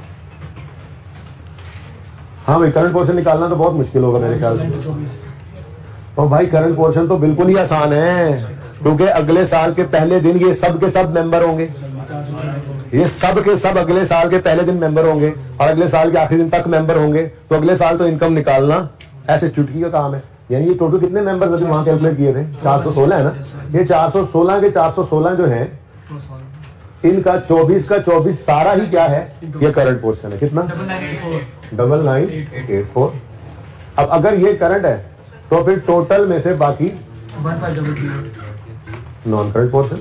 Speaker 1: हाँ भाई, करंट पोर्शन निकालना तो बहुत मुश्किल होगा मेरे ख्याल से। और भाई करंट पोर्शन तो बिल्कुल ही आसान है, क्योंकि अगले साल के पहले दिन ये सब के सब मेंबर होंगे, ये सब के सब अगले साल के पहले दिन मेंबर होंगे और अगले साल के आखिरी दिन तक मेंबर होंगे। तो अगले साल तो इनकम निकालना ऐसे चुटकी का काम है। यानी ये टोटल कितने मेंबर्स अभी वहां कैलकुलेट किए थे? 416 है ना। ये 416 के 416 जो है इनका 24 का 24 सारा ही क्या है, ये करंट पोर्शन है। कितना? 9984। अब अगर ये करंट है तो फिर टोटल में से बाकी 1533 नॉन करंट पोर्शन।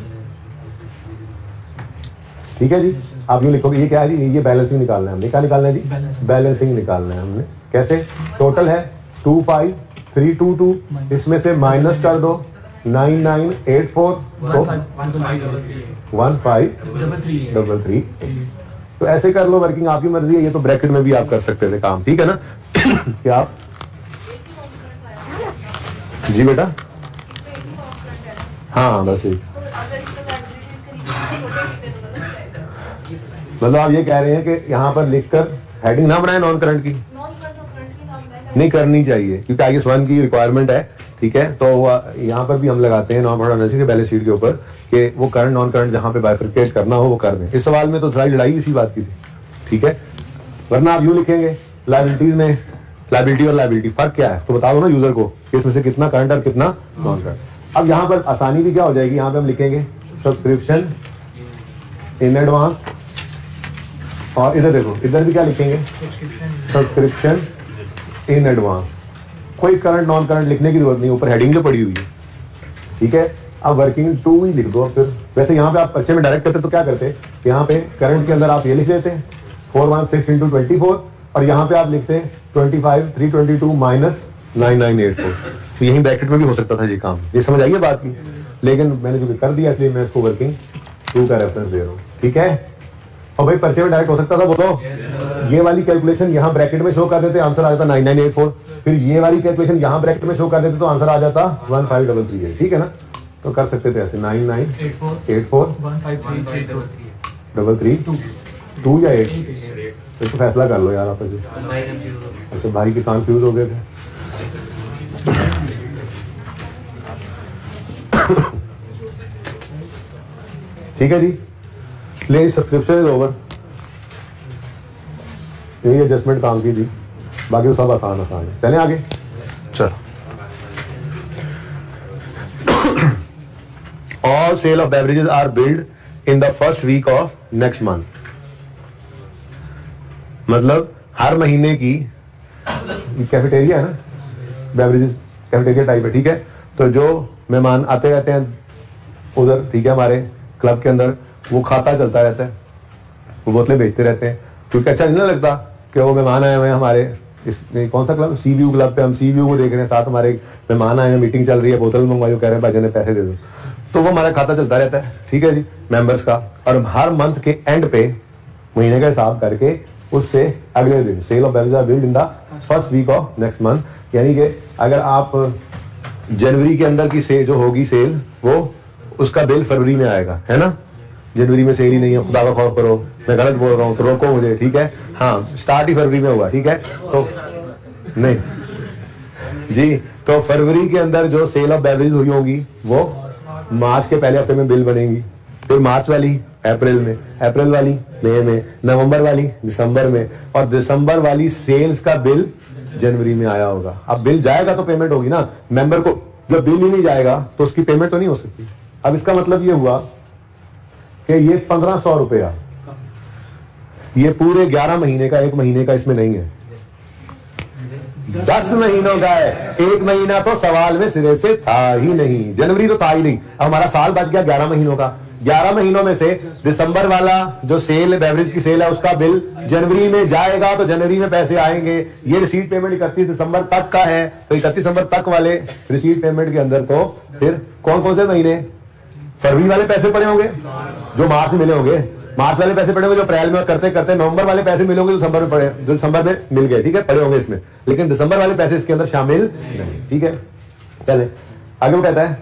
Speaker 1: ठीक है जी, आप यूं लिखोगे ये क्या है जी, ये बैलेंसिंग निकालना है हमने। क्या निकालना है जी? बैलेंसिंग निकालना है हमने। कैसे? टोटल है 25322, इसमें से माइनस कर दो 9984 तो 1533। तो ऐसे कर लो, वर्किंग आपकी मर्जी है, ये तो ब्रैकेट में भी आप कर सकते थे काम। ठीक है ना? क्या आप जी बेटा? हाँ बस यही, मतलब आप ये कह रहे हैं कि यहाँ पर लिखकर हेडिंग ना बनाए नॉन करंट की, नहीं करनी चाहिए क्योंकि आगे IS1 की रिक्वायरमेंट है। ठीक है, तो यहाँ पर भी हम लगाते हैं नॉन प्रोडक्ट एनालिसिस के बैलेंस शीट के ऊपर कि वो करंट नॉन करंट जहाँ पे बाइफरकेट करना हो वो कर दें। इस सवाल में तो सारी लड़ाई इसी बात की थी। ठीक है, वरना आप यूं लिखेंगे लायबिलिटीज में लायबिलिटी और लायबिलिटी फर्क क्या है, तो बता दो ना यूजर को इसमें से कितना करंट और कितना नॉन करंट। अब यहाँ पर आसानी भी क्या हो जाएगी, यहाँ पे हम लिखेंगे सब्सक्रिप्शन इन एडवांस, और इधर देखो इधर भी क्या लिखेंगे, सब्सक्रिप्शन इन एडवांस। कोई करंट नॉन करंट लिखने की जरूरत नहीं, ऊपर हेडिंग जो पड़ी हुई है। ठीक है, अब वर्किंग 2 ही लिख दो। फिर वैसे यहाँ पे आप पर्चे में डायरेक्ट करते तो क्या करते, यहाँ पे करंट के अंदर आप ये लिख देते हैं 416 × 24, और यहाँ पे आप लिखते हैं 25,322 माइनस 9984। तो यही ब्रैकेट में भी हो सकता था ये काम। ये समझ आइए बात की, लेकिन मैंने जो कर दिया इसलिए मैं इसको वर्किंग 2 का रेफरेंस दे रहा हूँ। ठीक है, और भाई पर्चे में डायरेक्ट हो सकता था बोलो, ये वाली कैलकुलेशन यहाँ ब्रैकेट में शो कर देते, आंसर आ जाता 9984। फिर ये वाली कैलकुलेशन यहाँ ब्रैकेट में शो कर देते तो आंसर आ जाता 1533। ठीक है ना? तो कर सकते थे ऐसे 9984 153 या 8। तो फैसला कर लो यार आप। अच्छा भाई के कंफ्यूज हो गए थे। ठीक है जी, ले सब्सक्रिप्शन इज ओवर। यही एडजस्टमेंट काम की थी, बाकी तो सब आसान आसान है। चलें आगे। चलो, all sale of beverages are billed in the first week of next month. मतलब हर महीने की कैफेटेरिया है ना, बेवरेजेस कैफेटेरिया टाइप है। ठीक है, तो जो मेहमान आते रहते हैं उधर, ठीक है, हमारे क्लब के अंदर वो खाता चलता रहता है, वो बोतलें बेचते रहते हैं। क्योंकि अच्छा नहीं लगता कि वो मेहमान आए हुए हैं हमारे इस कौन सा क्लब, CVU क्लब पे, हम CVU को देख रहे हैं, साथ हमारे मेहमान आए हैं, मीटिंग चल रही है, बोतल मंगवाई, कह रहे हैं भाई ने पैसे दे दो, तो वो हमारा खाता चलता रहता है। ठीक है जी, मेंबर्स का। और हर मंथ के एंड पे महीने का हिसाब करके उससे अगले दिन sale of beverages are billed in the first week of next month. यानी कि अगर आप जनवरी के अंदर की से जो होगी सेल, वो उसका बिल फरवरी में आएगा, है ना? जनवरी में सेल ही नहीं है, खुदा का खौफ करो, मैं गलत बोल रहा हूँ तो रोको मुझे। ठीक है, हाँ स्टार्ट ही फरवरी में हुआ। ठीक है, तो नहीं जी, तो फरवरी के अंदर जो सेल ऑफ बेवरेज हुई होगी वो मार्च के पहले हफ्ते में बिल बनेगी, फिर मार्च वाली अप्रैल में, अप्रैल वाली मई में, नवंबर वाली दिसंबर में, और दिसंबर वाली सेल्स का बिल जनवरी में आया होगा। अब बिल जाएगा तो पेमेंट होगी ना। मेंबर को जब बिल ही नहीं जाएगा तो उसकी पेमेंट तो नहीं हो सकती। अब इसका मतलब ये हुआ कि ये 1500 रुपया ये पूरे 11 महीने का, 1 महीने का इसमें नहीं है, 10 महीनों का है। 1 महीना तो सवाल में सिरे से था ही नहीं, जनवरी तो था ही नहीं। अब हमारा साल बच गया 11 महीनों का। 11 महीनों में से दिसंबर वाला जो सेल बेवरेज की सेल है उसका बिल जनवरी में जाएगा तो जनवरी में पैसे आएंगे। ये रिसीट पेमेंट 31 दिसंबर तक का है, तो 31 दिसंबर तक वाले रिसीट पेमेंट के अंदर तो फिर कौन कौन से महीने, फरवरी वाले पैसे पड़े होंगे जो मार्च में मिले होंगे, मार्च वाले पैसे पड़े होंगे जो अप्रैल में करते करते, नवंबर वाले पैसे मिले होंगे जो दिसंबर में पड़े, जो दिसंबर में मिल गए, ठीक है, पड़े होंगे इसमें, लेकिन दिसंबर वाले पैसे इसके अंदर शामिल नहीं। ठीक है, चले आगे। वो कहता है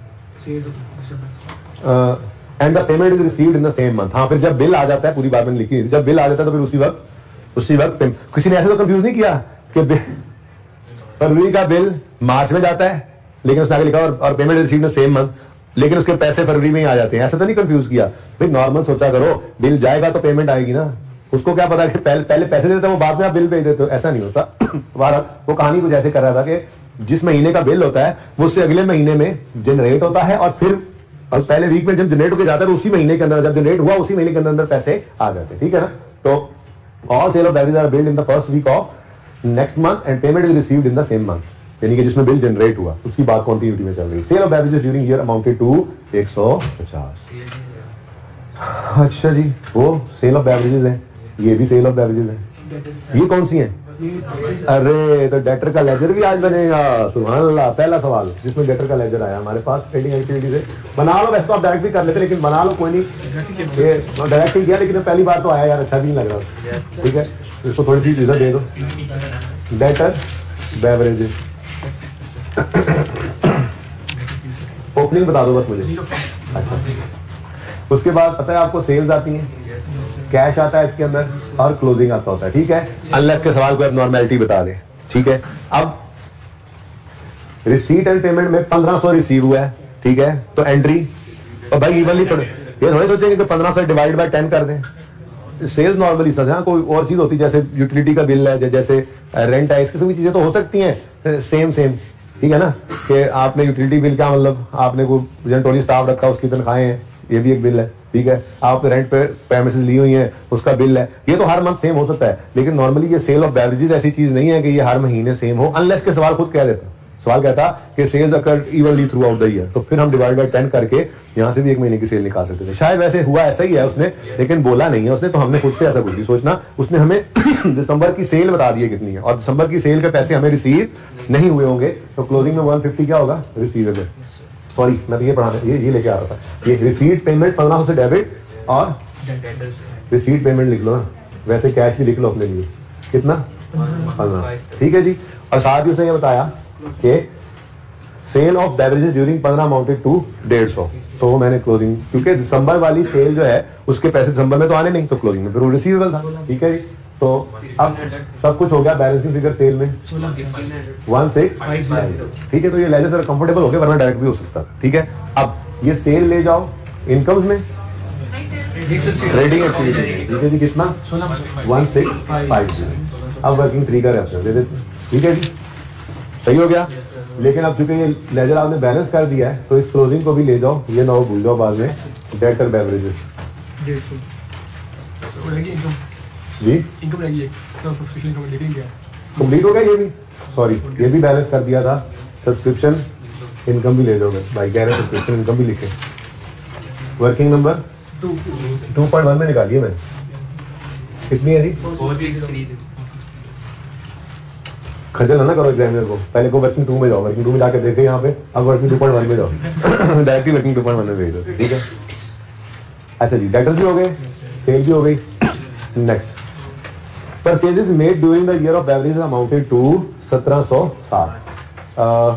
Speaker 1: and the payment is received in the same month. हाँ, फिर जब बिल आ जाता है, पूरी बात मैंने लिखी है, जब बिल आ जाता है तो फिर उसी वक्त किसी ने ऐसे तो कंफ्यूज नहीं किया कि फरवरी का बिल मार्च में जाता है, लेकिन उसने आगे लिखा और payment is received in the same month, लेकिन उसके पैसे फरवरी में ही आ जाते हैं। ऐसा तो नहीं कंफ्यूज किया भाई, नॉर्मल सोचा करो, बिल जाएगा तो पेमेंट आएगी ना। उसको क्या पता कि पहले पैसे देते हो, वो बाद में आप बिल भेज देते हो, ऐसा नहीं होता। वो कहानी कुछ ऐसे कर रहा था कि जिस महीने का बिल होता है वो उससे अगले महीने में जनरेट होता है और फिर और पहले वीक में जब जनरेट होकर जाता है तो उसी महीने के अंदर, जब जनरेट हुआ उसी महीने के अंदर अंदर पैसे आ जाते हैं, ठीक है ना। तो all sale of beverages are billed in the first week of next month and payment is received in the same month, यानी कि जिसमें बिल जनरेट हुआ उसकी बात कंटिन्यूटी में चल रही है। Sale of beverages during year amounted to 150। अच्छा जी, वो सेल ऑफ बेवरेजेस है, ये भी सेल ऑफ बेवरेजेस है। ये कौन सी है? अरे तो डेटर का लेजर भी आज बनेगा, सुभान अल्लाह। पहला सवाल जिसमें डेटर का लेजर आया हमारे पास ट्रेडिंग एक्टिविटी से, बना लो। वैसे तो आप डायरेक्ट भी कर लेते, लेकिन बना लो, कोई नहीं। ये डायरेक्ट ही किया, लेकिन पहली बार तो आया यार, अच्छा भी नहीं लग रहा, ठीक है। इसको थोड़ी सी इधर दे दो, डेटर बेवरेजेस। ओपनिंग बता दो बस मुझे। अच्छा, उसके बाद पता है आपको सेल्स आती हैं, कैश आता है इसके अंदर, और क्लोजिंग आता होता है, ठीक है। अनलेस के सवाल को नॉर्मेलिटी बता दें, ठीक है। अब रिसीट एंड पेमेंट में 1500 रिसीव हुआ है, ठीक है, तो एंट्री, और भाई इवनली थोड़े ये थोड़े सोचेंगे तो 1500 डिवाइड बाय 10 कर दें। सेल्स नॉर्मली सच, हाँ कोई और चीज होती है जैसे यूटिलिटी का बिल है, जैसे रेंट है, इस किस्म की चीजें तो हो सकती हैं सेम, ठीक है ना। कि आपने यूटिलिटी बिल क्या मतलब, आपने कोई जनटोली स्टाफ रखा, उसकी तनख्वाहें हैं, ये भी एक बिल है, ठीक है। आपने रेंट पे प्रेमिसेस ली हुई हैं, उसका बिल है, ये तो हर मंथ सेम हो सकता है। लेकिन नॉर्मली ये सेल ऑफ बेवरेजेस ऐसी चीज नहीं है कि ये हर महीने सेम हो, अनलेस के सवाल खुद कह देता। सवाल कहता कि sales occur evenly throughout the year, तो फिर हम डिवाइड बाय 10 करके यहाँ से भी एक महीने की सेल निकाल सकते थे। शायद वैसे हुआ ऐसा ही है उसने, लेकिन बोला नहीं है उसने, तो हमने खुद से ऐसा कुछ नहीं सोचना। उसने हमें दिसंबर की सेल बता दी है कितनी है, और दिसंबर की सेल के पैसे हमें रिसीव नहीं हुए होंगे, तो क्लोजिंग में 150 क्या होगा? रिसीवेबल। सॉरी, मैं तो ये पढ़ाने ये लेके आ रहा था, ये रिसीट पेमेंट 1500 से डेबिट, और रिसीट पेमेंट लिख लो ना, वैसे कैश भी लिख लो अपने लिए, कितना? 15, ठीक है जी। और साथ ही उसने ये बताया कि sale of beverages during 15 amounted to 150, तो वो मैंने क्लोजिंग, क्योंकि दिसंबर वाली सेल जो है उसके पैसे दिसंबर में तो आने नहीं, तो क्लोजिंग में फिर वो रिसीवेबल था, ठीक है जी। तो अब सब कुछ हो गया, बैलेंसिंग फिगर सेल में 1655, ठीक है। तो ये लेजर जरा कंफर्टेबल हो गया, वरना डायरेक्ट भी हो सकता है, ठीक है। अब ये सेल ले जाओ इनकम्स में, ट्रेडिंग एक्टिविटी, ठीक है जी, कितना? 1650। अब वर्किंग ट्री का रेफरेंस दे देते, ठीक है जी, सही हो गया। लेकिन अब चूंकि ये लेजर आपने बैलेंस कर दिया है, तो इस क्लोजिंग को भी ले जाओ, ये ना हो भूल जाओ बाद में, डेटर बेवरेजेस जी, कंप्लीट हो गया ये भी, सॉरी ये भी बैलेंस कर दिया था। सब्सक्रिप्शन इनकम भी ले जाओगे भाई, कह रहे सब्सक्रिप्शन इनकम भी लिखे। वर्किंग नंबर 2.1 में निकालिए मैंने, कितनी है जी? खजल ना करो एग्जामिनर को, पहले को वर्किंग 2 में जाओ, वर्किंग 2 में जाके देखे यहाँ पे, अब वर्किंग 2.1 में जाओ, डायरेक्टली वर्किंग 2.1 में भेज दो, ठीक है। अच्छा जी, डेटर्स भी हो गए, सेल भी हो गई। Next, purchases made during the year of beverages amounted to 1760।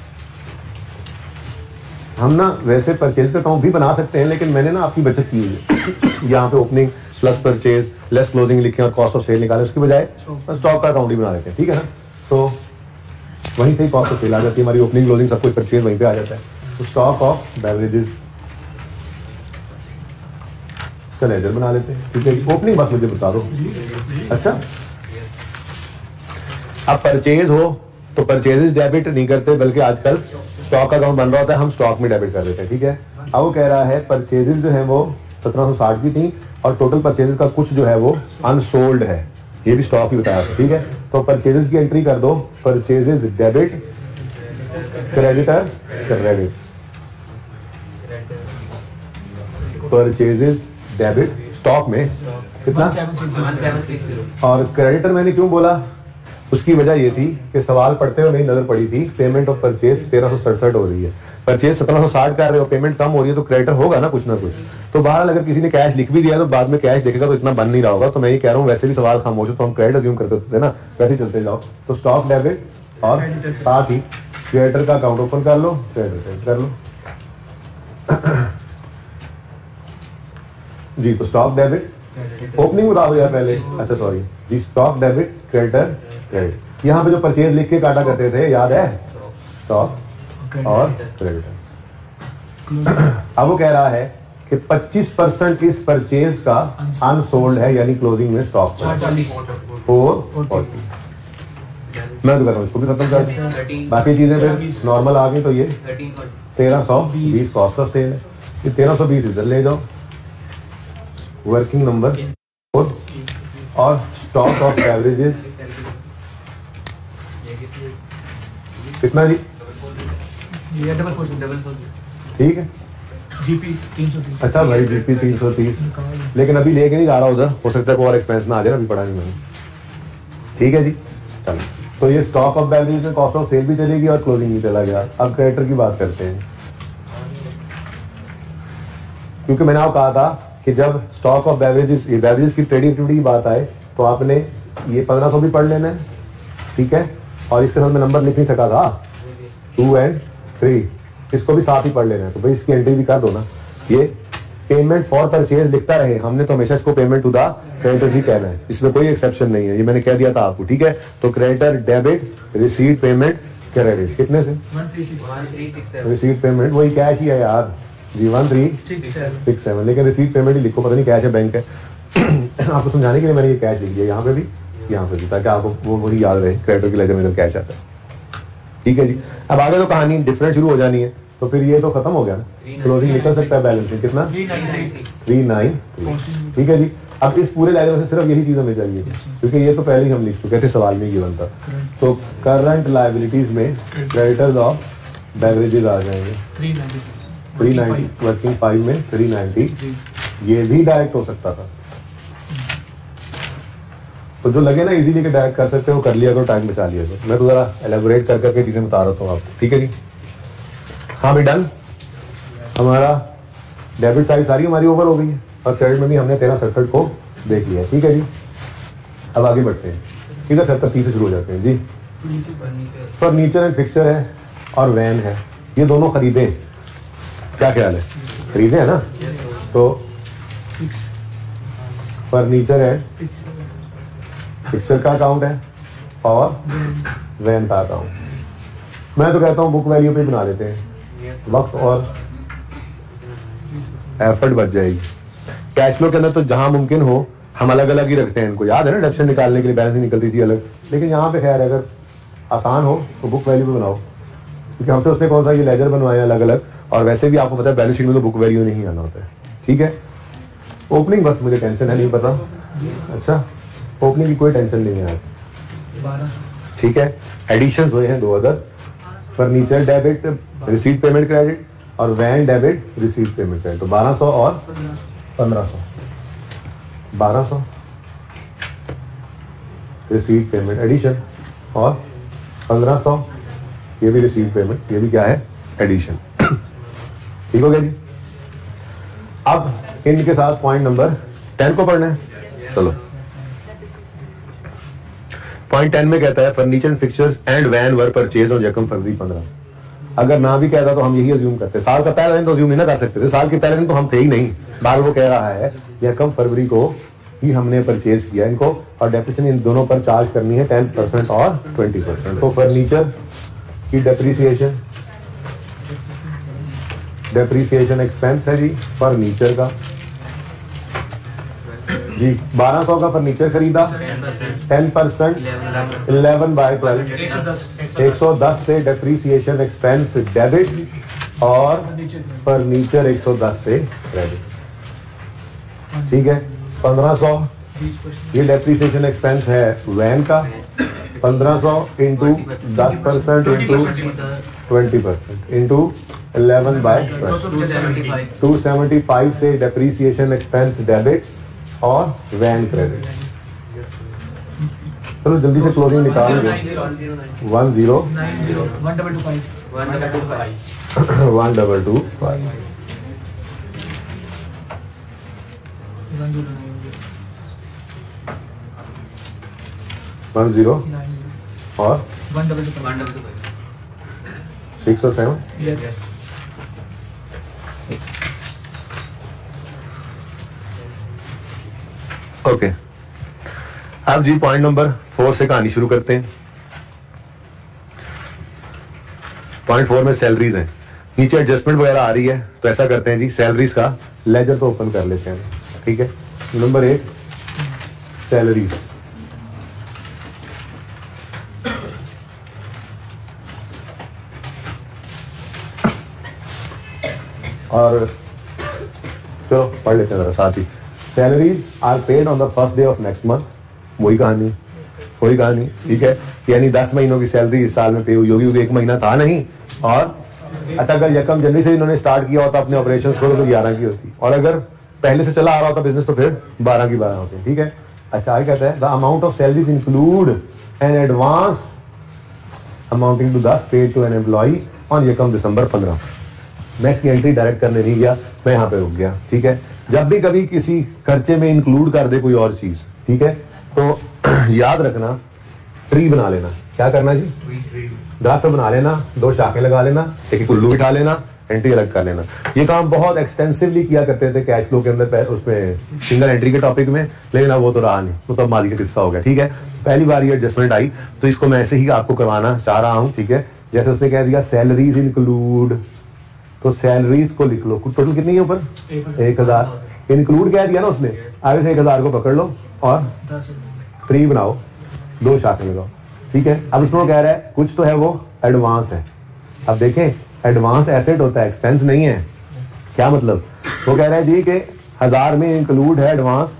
Speaker 1: हम ना वैसे परचेज का अकाउंट भी बना सकते हैं, लेकिन मैंने ना आपकी बचत की है, यहाँ पे opening plus purchase less closing लिखे और कॉस्ट ऑफ सेल निकाले, उसकी बजाय स्टॉक का अकाउंट ही बना लेते हैं, ठीक है ना। तो वहीं से ही कॉस्ट ऑफ सेल आ जाती है हमारी, ओपनिंग क्लोजिंग सब कुछ परचेज वहीं पे आ जाता है। तो स्टॉक ऑफ बेवरेजेस का लेजर बना लेते हैं, ठीक है। ओपनिंग बस मुझे बता दो। अच्छा, अब परचेज हो तो परचेजेस डेबिट नहीं करते, बल्कि आजकल स्टॉक अकाउंट बन रहा होता है, हम स्टॉक में डेबिट कर देते हैं, ठीक है। अब वो कह रहा है परचेजेस जो है वो 1760 की थी, और टोटल परचेजेस का कुछ जो है वो अनसोल्ड है, ये भी स्टॉक ही बताया था, ठीक है। तो परचेजेस की एंट्री कर दो, purchases debit, creditor credit, purchases debit stock में कितना? 1760। और क्रेडिटर मैंने क्यों बोला, उसकी वजह ये थी कि सवाल पढ़ते हुए मेरी नजर पड़ी थी, पेमेंट ऑफ परचेज 1367 हो रही है, परचेज 1760 कर रहे हो, पेमेंट कम हो रही है, तो क्रेडिटर होगा ना कुछ ना कुछ। तो बहरहाल अगर किसी ने कैश लिख भी दिया तो बाद में कैश देखेगा तो इतना बन नहीं रहा होगा, तो मैं ये कह रहा हूँ वैसे भी सवाल खामोश हो तो हम क्रेडिट अज्यूम करते होते ना, वैसे ही चलते जाओ। तो स्टॉक डेबिट और साथ ही क्रेडिटर का अकाउंट ओपन कर लो, क्रेडिट कर लो जी। तो स्टॉक डेबिट ओपनिंग बता दो यार पहले, अच्छा सॉरी जी, स्टॉक डेबिट क्रेडिटर क्रेडिट, यहाँ पे जो परचेज लिख के काटा करते थे याद है, स्टॉक और क्रेडिटर। अब वो कह रहा है कि 25% इस परचेज का अनसोल्ड है, यानी क्लोजिंग में स्टॉक 440। मैं तो कर रहा हूँ इसको भी खत्म कर दूं, बाकी चीजें फिर नॉर्मल आ गई। तो ये 1320 कॉस्ट ऑफ सेल है। ये 1320 इधर ले जाओ, वर्किंग नंबर 4 और स्टॉक ऑफ एवरेजेस कितना जी? ठीक है
Speaker 2: जीपी 330।
Speaker 1: अच्छा भाई जीपी 330, लेकिन अभी लेके नहीं जा रहा उधर, हो सकता है कोई और एक्सपेंस ना आ जाए, अभी पढ़ा नहीं मैंने। ठीक है जी, चलो तो ये स्टॉक ऑफ वैल्यूज में कॉस्ट ऑफ सेल भी चलेगी और क्लोजिंग भी चला गया। अब क्रेडिटर की बात करते हैं, क्योंकि मैंने आपको कहा था कि जब स्टॉक ऑफ बेवरेजेस की ट्रेडिंग एक्टिविटी की बात आए तो आपने ये 1500 भी पढ़ लेना है, ठीक है, और इसके साथ मैं नंबर लिख नहीं सका था 2 और 3, इसको भी साथ ही पढ़ लेना है, तो भाई इसकी एंट्री भी कर दो ना। ये पेमेंट फॉर परचेज लिखता रहे, हमने तो हमेशा इसको पेमेंट टू द क्रेडिटर्स ही कहना है, इसमें कोई एक्सेप्शन नहीं है, ये मैंने कह दिया था आपको, ठीक है। तो creditor debit, receipt payment, credit कितने से?
Speaker 2: 1367।
Speaker 1: रिसीट पेमेंट वही कैश ही है यार जी, 1367, लेकिन रिसीट पेमेंट ही लिखो, पता नहीं कैश है बैंक है। आपको समझाने के लिए मैंने ये कैश लिख दिया यहाँ पे भी, यहाँ पे भी, ताकि आपको वो वही याद रहे क्रेडिटर की लेजर में जब कैश आता है। ठीक है जी, अब आगे तो कहानी डिफरेंट शुरू हो जानी है, तो फिर ये तो खत्म हो गया ना, क्लोजिंग निकल सकता है बैलेंस शीट कितना? 393। ठीक है जी, अब इस पूरे लेजर में से सिर्फ यही चीज हमें चाहिए, क्योंकि ये तो पहले ही हम लिख चुके थे, सवाल में गिवन था। तो करंट लायबिलिटीज में क्रेडिटर्स ऑफ बेवरेजेस आ जाएंगे 390, वर्किंग 5 में 390, ये भी डायरेक्ट हो सकता था, तो जो लगे ना इजीली के डायरेक्ट कर सकते हो कर लिया करो, टाइम बचा लिया करो। मैं तो जरा एलेबोरेट कर करके चीजें बता रहा हूँ आपको, ठीक है जी। हाँ भाई डन, हमारा डेबिट साइड सारी हमारी ओवर हो गई है और क्रेडिट में भी हमने 1367 को देख लिया, ठीक है जी। अब आगे बढ़ते हैं, इधर 70 से शुरू हो जाते हैं जी। फर्नीचर एंड फिक्सचर है और वैन है, ये दोनों खरीदे, क्या ख्याल है? खरीदे है ना, तो फर्नीचर है, फिक्सचर का अकाउंट है और वैन का अकाउंट। मैं तो कहता हूँ बुक वैल्यू पे बना देते हैं, वक्त और एफर्ट बच जाएगी। कैश फ्लो के अंदर तो जहां मुमकिन हो हम अलग अलग ही रखते हैं इनको, याद है ना डेप्शन निकालने के लिए बैलेंस निकलती थी अलग, लेकिन यहाँ पे खैर अगर आसान हो तो बुक वैल्यू पे बनाओ, क्योंकि हमसे उसने कौन सा ये लेजर बनवाया अलग अलग, और वैसे भी आपको पता है बैलेंस शीट में तो बुक वैल्यू नहीं आना होता है, ठीक है। ओपनिंग बस मुझे टेंशन है, नहीं पता, अच्छा ओपनिंग की कोई टेंशन नहीं है आज, ठीक है। एडिशन हुए हैं 2 other, furniture debit receipt payment credit और van debit receipt payment credit, तो 1200 और 1500, 1200 रिसीट पेमेंट एडिशन और 1500 ये भी रिसीट पेमेंट, ये भी क्या है? एडिशन। ठीक हो गया जी। अब इनके साथ पॉइंट नंबर 10 को पढ़ना है, चलो। पॉइंट 10 में कहता है furniture and fixtures and van were purchase on यकम फरवरी 15। अगर ना भी कहता तो हम यही अज्यूम करते, साल का पहला दिन तो अज्यूम नहीं ना कर सकते थे, साल के पहले दिन तो हम थे ही नहीं, बार वो कह रहा है यकम फरवरी को ही हमने परचेज किया इनको, और डेप्रिसिएशन इन दोनों पर चार्ज करनी है 10% और 20%। तो फर्नीचर की डेप्रीसिएशन एक्सपेंस है जी फर्नीचर का जी, 1200 का फर्नीचर खरीदा, 10% 11/12 110 से डेप्रीसिएशन एक्सपेंस डेबिट और फर्नीचर 110 से क्रेडिट, ठीक है। 1500 ये डेप्रीसिएशन एक्सपेंस है वैन का, 1500 इंटू 10% इंटू 20% इंटू 11/12 275 से डेप्रीसिएशन एक्सपेंस डेबिट और वैन क्रेडिट। चलो जल्दी से क्लोजिंग निकाल दो। 10 और 6 और 7। ओके, अब जी पॉइंट नंबर 4 से कहानी शुरू करते हैं। पॉइंट 4 में सैलरीज हैं, नीचे एडजस्टमेंट वगैरह आ रही है, तो ऐसा करते हैं जी सैलरीज का लेजर तो ओपन कर लेते हैं, ठीक है। नंबर 1 सैलरीज, और चलो पढ़ लेते हैं जरा साथ ही। Salaries are paid on the first day of next month. वही कहानी, ठीक है। यानी 10 महीनों की सैलरी इस साल में पे हुई होगी क्योंकि 1 महीना था नहीं। और अच्छा, अगर यकम जनवरी से इन्होंने स्टार्ट किया होता अपने ऑपरेशंस को तो 11 की होती, और अगर पहले से चला आ रहा होता बिजनेस तो फिर 12 की 12 होती। ठीक है। अच्छा, आगे कहता है the amount of salaries include an advance amounting to 10 paid to an employee on यकम दिसंबर 15। मैं इसकी एंट्री डायरेक्ट करने नहीं गया, मैं यहाँ पे रुक गया। ठीक है। जब भी कभी किसी खर्चे में इंक्लूड कर दे कोई और चीज, ठीक है, तो याद रखना ट्री बना लेना। क्या करना जी? ग्राफ बना लेना, 2 शाखें लगा लेना, एक उल्लू बिठा लेना, एंट्री अलग कर लेना। ये काम बहुत एक्सटेंसिवली किया करते थे कैश फ्लो के अंदर, उसमें सिंगल एंट्री के टॉपिक में, लेकिन अब वो तो रहा नहीं, वो तो मादी का किस्सा हो गया। ठीक है। पहली बार ये एडजस्टमेंट आई तो इसको मैं ऐसे ही आपको करवाना चाह रहा हूँ। ठीक है। जैसे उसने कह दिया सैलरीज इंक्लूड, तो सैलरीज को लिख लो। टोटल कितनी है ऊपर? 1000। इंक्लूड कह दिया ना उसने, आगे से 1000 को पकड़ लो और ट्री बनाओ, 2 शाखें लगाओ। ठीक है। अब उसमें कह रहा है कुछ तो है वो एडवांस है। अब देखें, एडवांस एसेट होता है, एक्सपेंस नहीं है। क्या मतलब? वो कह रहा है जी कि 1000 में इंक्लूड है एडवांस,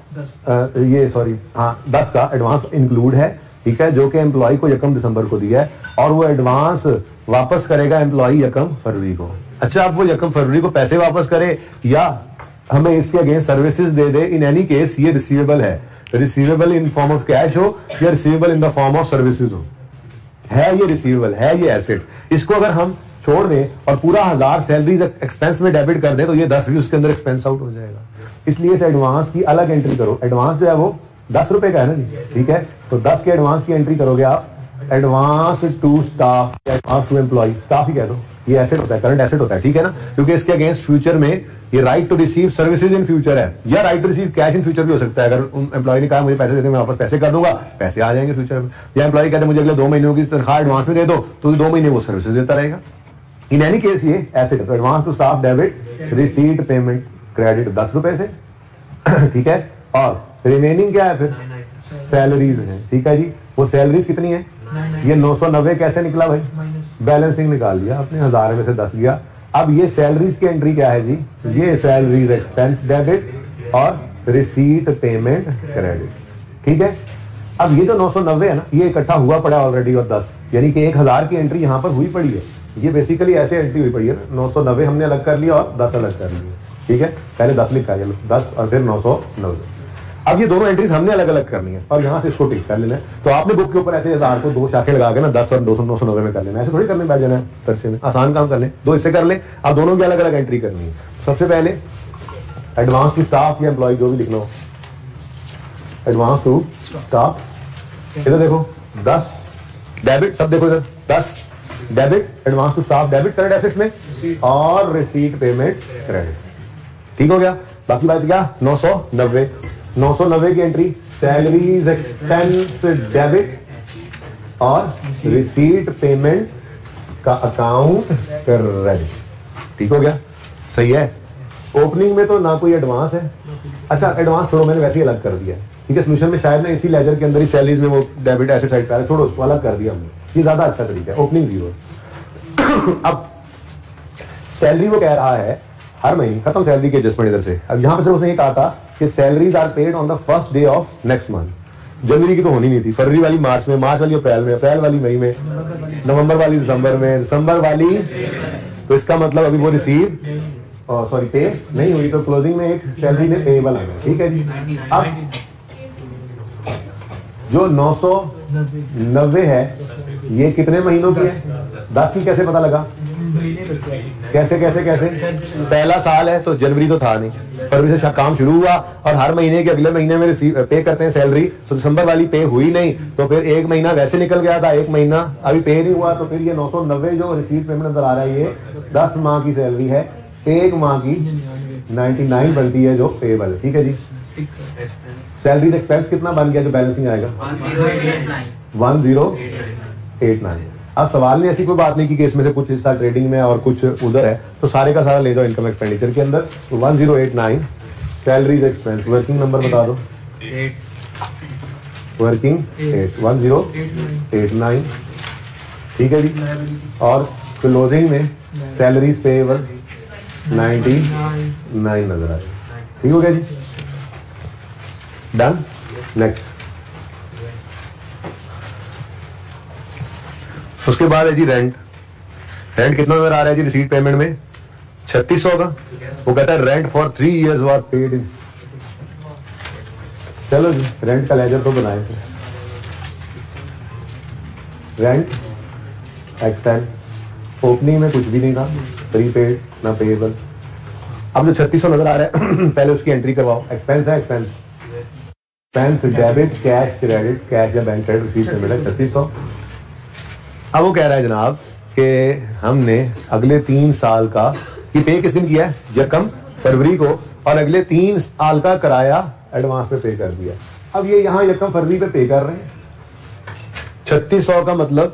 Speaker 1: 10 का एडवांस इंक्लूड है। ठीक है। जो कि एम्प्लॉय को यकम दिसंबर को दिया है और वो एडवांस वापस करेगा एम्प्लॉय यकम फरवरी को। अच्छा, अब वो यकम फरवरी को पैसे वापस करे या हमें इसके अगेंस्ट सर्विसेज दे दे, इन एनी केस ये रिसीवेबल है। Receivable in form of cash हो या receivable in the form of services हो, है ये रिसीवेबल, है ये एसेट। इसको अगर हम छोड़ दें और पूरा 1000 सैलरीज एक्सपेंस में डेबिट कर दें तो ये 10 भी उसके अंदर एक्सपेंस आउट हो जाएगा। इसलिए इस एडवांस की अलग एंट्री करो। एडवांस जो है वो 10 रुपए का है ना जी। ठीक है। तो 10 के एडवांस की एंट्री करोगे आप, advance to staff, advance to employee, staff ही कह दो, ये एसेट होता है, करंट एसेट होता है। ठीक है ना, क्योंकि इसके अगेंस्ट फ्यूचर में ये right to receive services in future है, या right to receive cash in future भी हो सकता है। अगर एम्प्लॉय ने कहा मुझे पैसे देते मैं वापस पैसे कर दूंगा, पैसे आ जाएंगे फ्यूचर में। या एम्प्लॉय कहते मुझे अगले 2 महीनों की तनख्वाह एडवांस में दे दो, तो 2 महीने वो सर्विसेज देता रहेगा। इन एनी केस ये एसेट है। तो advance to staff debit, receipt payment credit 10 रुपए से। ठीक है। और रिमेनिंग क्या है फिर? सैलरीज है। ठीक है जी। वो सैलरीज कितनी है? ये 990 कैसे निकला भाई? बैलेंसिंग निकाल लिया आपने, 1000 में से 10 गया। अब ये सैलरीज की एंट्री क्या है जी? ये सैलरीज एक्सपेंस डेबिट और रिसीट पेमेंट क्रेडिट। ठीक है। अब ये जो 990 है ना, ये इकट्ठा हुआ पड़ा ऑलरेडी और 10, यानी कि 1000 की एंट्री यहाँ पर हुई पड़ी है। ये बेसिकली ऐसे एंट्री हुई पड़ी है ना, 990 हमने अलग कर लिया और 10 अलग कर लिया। ठीक है। पहले 10 लिखा है, 10 और फिर 990। अब ये दोनों एंट्रीज हमने अलग अलग करनी है और यहाँ से इसको टिक कर लेना है। तो आपने बुक के ऊपर ऐसे 1000 को 2 शाखें लगा के ना 10 और 990 में कर लेना, ऐसे थोड़ी करने बैठ जाना है कर्से में। आसान काम कर ले, 2 इससे कर ले। अब दोनों की अलग अलग एंट्री करनी है। सबसे पहले एडवांस टू स्टाफ या एम्प्लॉय, जो भी लिखना हो, एडवांस टू स्टाफ। इधर देखो 10 डेबिट, सब देखो इधर 10 debit, advance to staff debit current assets में, और रिसीट पेमेंट क्रेडिट। ठीक हो गया। बाकी बात क्या? 990 की एंट्री सैलरीज एक्सपेंस डेबिट और रिसीट पेमेंट का अकाउंट क्रेडिट। ठीक हो गया। सही है। ओपनिंग में तो ना कोई एडवांस है। अच्छा, एडवांस छोड़ो, मैंने वैसे ही अलग कर दिया। ठीक है। सोल्यूशन में शायद ना इसी लेजर के अंदर ही सैलरीज में वो डेबिट एसेट साइड पर छोड़ो, उसको अलग कर दिया हमने। ये ज्यादा अच्छा तरीका है। ओपनिंग 0। अब सैलरी वो कह रहा है हर महीने, खत्म सैलरी की एडजस्टमेंट इधर से। अब यहाँ पे सिर्फ उसने ये कहा था कि salaries are paid on the first day of next month. जनवरी की तो होनी नहीं थी, फरवरी वाली मार्च में, मार्च वाली अप्रैल में, अप्रैल वाली मई में, नवंबर वाली दिसंबर में, दिसंबर वाली, तो इसका मतलब अभी वो रिसीव पे नहीं हुई, तो क्लोजिंग में एक सैलरी में पेएबल आना। ठीक है जी। अब जो 990 है ये कितने महीनों की है? 10 की कैसे पता लगा? कैसे कैसे कैसे? पहला साल है तो जनवरी तो था नहीं, फरवरी से काम शुरू हुआ और हर महीने के अगले महीने में रिसीव पे करते हैं सैलरी। तो दिसंबर वाली पे हुई नहीं, तो फिर 1 महीना वैसे निकल गया था, 1 महीना अभी पे नहीं हुआ। तो फिर ये 990 जो रिसीव पेमेंट नजर आ रहा है, ये 10 माह की सैलरी है, 1 माह की 99 बनती है जो पेएबल। ठीक है जी। सैलरीज एक्सपेंस कितना बन गया जो बैलेंसिंग आएगा? 1089। अब सवाल ने ऐसी कोई बात नहीं की कि इसमें से कुछ हिस्सा ट्रेडिंग में और कुछ उधर है, तो सारे का सारा ले जाओ इनकम एक्सपेंडिचर के अंदर। तो 1089 सैलरीज एक्सपेंस। वर्किंग नंबर बता दो। 1089। ठीक है जी। और क्लोजिंग में सैलरीज पेएबल 99 नजर आए। ठीक हो गया जी, डन। नेक्स्ट, उसके बाद है जी रेंट। रेंट कितना नजर आ रहा है जी रिसीट पेमेंट में? 3600 का। वो कहता है rent for 3 years was paid in. चलो जी रेंट का लेजर तो बनाए थे। रेंट एक्सपेंस ओपनिंग में कुछ भी नहीं था, प्रीपेड ना पेएबल। अब जो 3600 नजर आ रहा है पहले उसकी एंट्री करवाओ। एक्सपेंस है, expense debit cash credit, cash या बैंक क्रेडिट रिसीट पेमेंट है 3600। अब वो कह रहा है जनाब कि हमने अगले 3 साल का, ये पे किस दिन किया है? यकम फरवरी को, और अगले 3 साल का किराया एडवांस पे पे कर दिया। अब ये यहाँ यकम फरवरी पे पे कर रहे हैं। 3600 का मतलब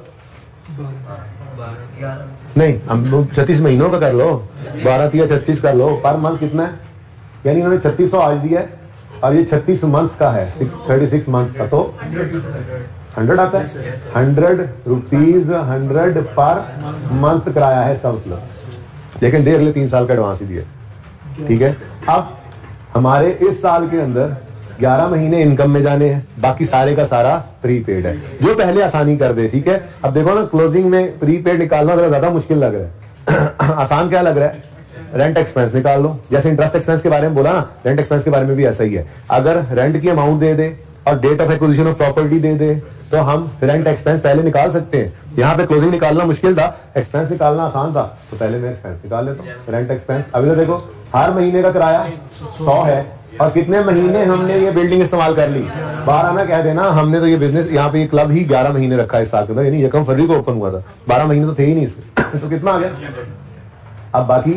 Speaker 1: नहीं, हम 36 महीनों का कर लो, 12 या 36 कर लो, पर मंथ कितना है? यानी उन्होंने 3600 आज दिया है और ये 36 मंथ्स का है, 36 मंथ्स का, तो 100 आता है। 100 रुपीज 100 पर मंथ किराया है इसका मतलब, लेकिन दे अगले 3 साल का एडवांस ही दिया। ठीक है, अब हमारे इस साल के अंदर 11 महीने इनकम में जाने हैं, बाकी सारे का सारा प्रीपेड है, जो पहले आसानी कर दे। ठीक है, अब देखो ना क्लोजिंग में प्रीपेड निकालना थोड़ा ज्यादा मुश्किल लग रहा है आसान क्या लग रहा है? रेंट एक्सपेंस निकाल लो। जैसे इंटरेस्ट एक्सपेंस के बारे में बोला ना, रेंट एक्सपेंस के बारे में भी ऐसा ही है। अगर रेंट की अमाउंट दे दे और date of acquisition of property दे दे तो हम रेंट एक्सपेंस पहले निकाल सकते हैं। यहाँ पे क्लोजिंग निकालना मुश्किल था, एक्सपेंस निकालना आसान था, तो पहले मैं एक्सपेंस निकाल लेता हूँ। रेंट एक्सपेंस अभी तो देखो हर महीने का किराया 100 है, और कितने महीने हमने ये बिल्डिंग इस्तेमाल कर ली? 12 ना कह देना, हमने तो ये बिजनेस यहाँ पे ये क्लब ही 11 महीने रखा है इस साल के अंदर, यानी यकम फरवरी को ओपन हुआ था, 12 महीने तो थे ही नहीं इसमें तो कितना आ गया? अब बाकी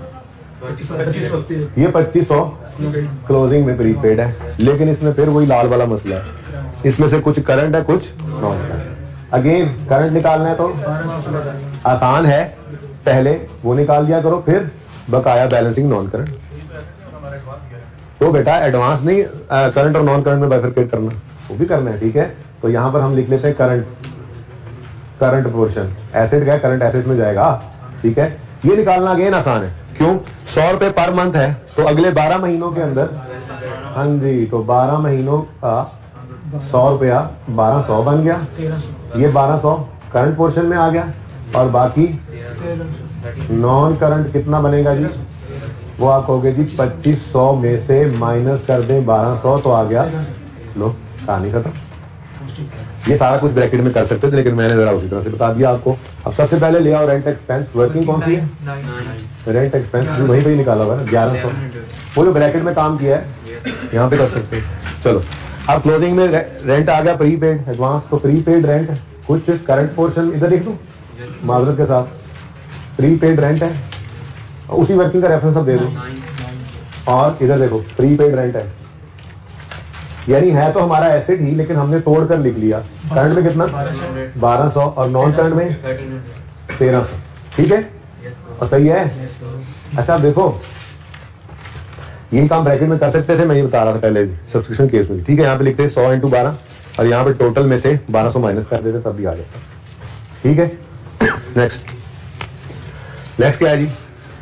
Speaker 1: ये 2500 क्लोजिंग में प्रीपेड है, लेकिन इसमें फिर वही लाल वाला मसला है, इसमें से कुछ करंट है कुछ नॉन करंट। अगेन करंट निकालना है तो आसान है, पहले वो निकाल लिया करो, फिर बकाया बैलेंसिंग नॉन करंट। तो बेटा एडवांस नहीं करंट और नॉन करंट में बाइफरकेट करना, वो भी करना है। ठीक है, तो यहां पर हम लिख लेते हैं करंट पोर्शन, एसेट गया करंट एसेट में जाएगा। ठीक है, ये निकालना अगेन आसान है, क्यों? 100 रुपए पर मंथ है, तो अगले 12 महीनों के अंदर, हाँ जी, तो 12 महीनों का 100 रुपया 1200 बन गया, ये 1200 करंट पोर्शन में आ गया, और बाकी नॉन करंट कितना बनेगा जी? वो आप कहोगे जी 2500 में से माइनस कर दें 1200, तो आ गया, लो कहानी खत्म। ये सारा कुछ ब्रैकेट में कर सकते थे, लेकिन मैंने जरा उसी तरह से बता दिया आपको। अब सबसे पहले ले आओ रेंट एक्सपेंस। वर्किंग कौन सी है? रेंट एक्सपेंस वहीं पे ही निकाला हुआ है 1100, वो जो ब्रैकेट में काम किया है यहाँ पे कर सकते हैं। चलो अब क्लोजिंग में रेंट आ गया प्रीपेड एडवांस, तो प्रीपेड रेंट कुछ करंट पोर्शन इधर लिख दूं माजरत के साथ, प्रीपेड रेंट है, उसी वर्किंग का रेफरेंस अब दे दो, और इधर देखो प्रीपेड रेंट है, यानी है तो हमारा एसेट ही, लेकिन हमने तोड़कर लिख लिया। करंट में कितना? 1200, और नॉन करंट में 1300। ठीक है, और सही है। अच्छा देखो ये काम ब्रैकेट में कर सकते थे, मैं ये बता रहा था पहले भी सब्सक्रिप्शन केस में। ठीक है, यहाँ पे लिखते हैं 100 × 12, और यहाँ पे टोटल में से 1200 माइनस कर देते, तब भी आ जाता। ठीक है, नेक्स्ट क्या है जी?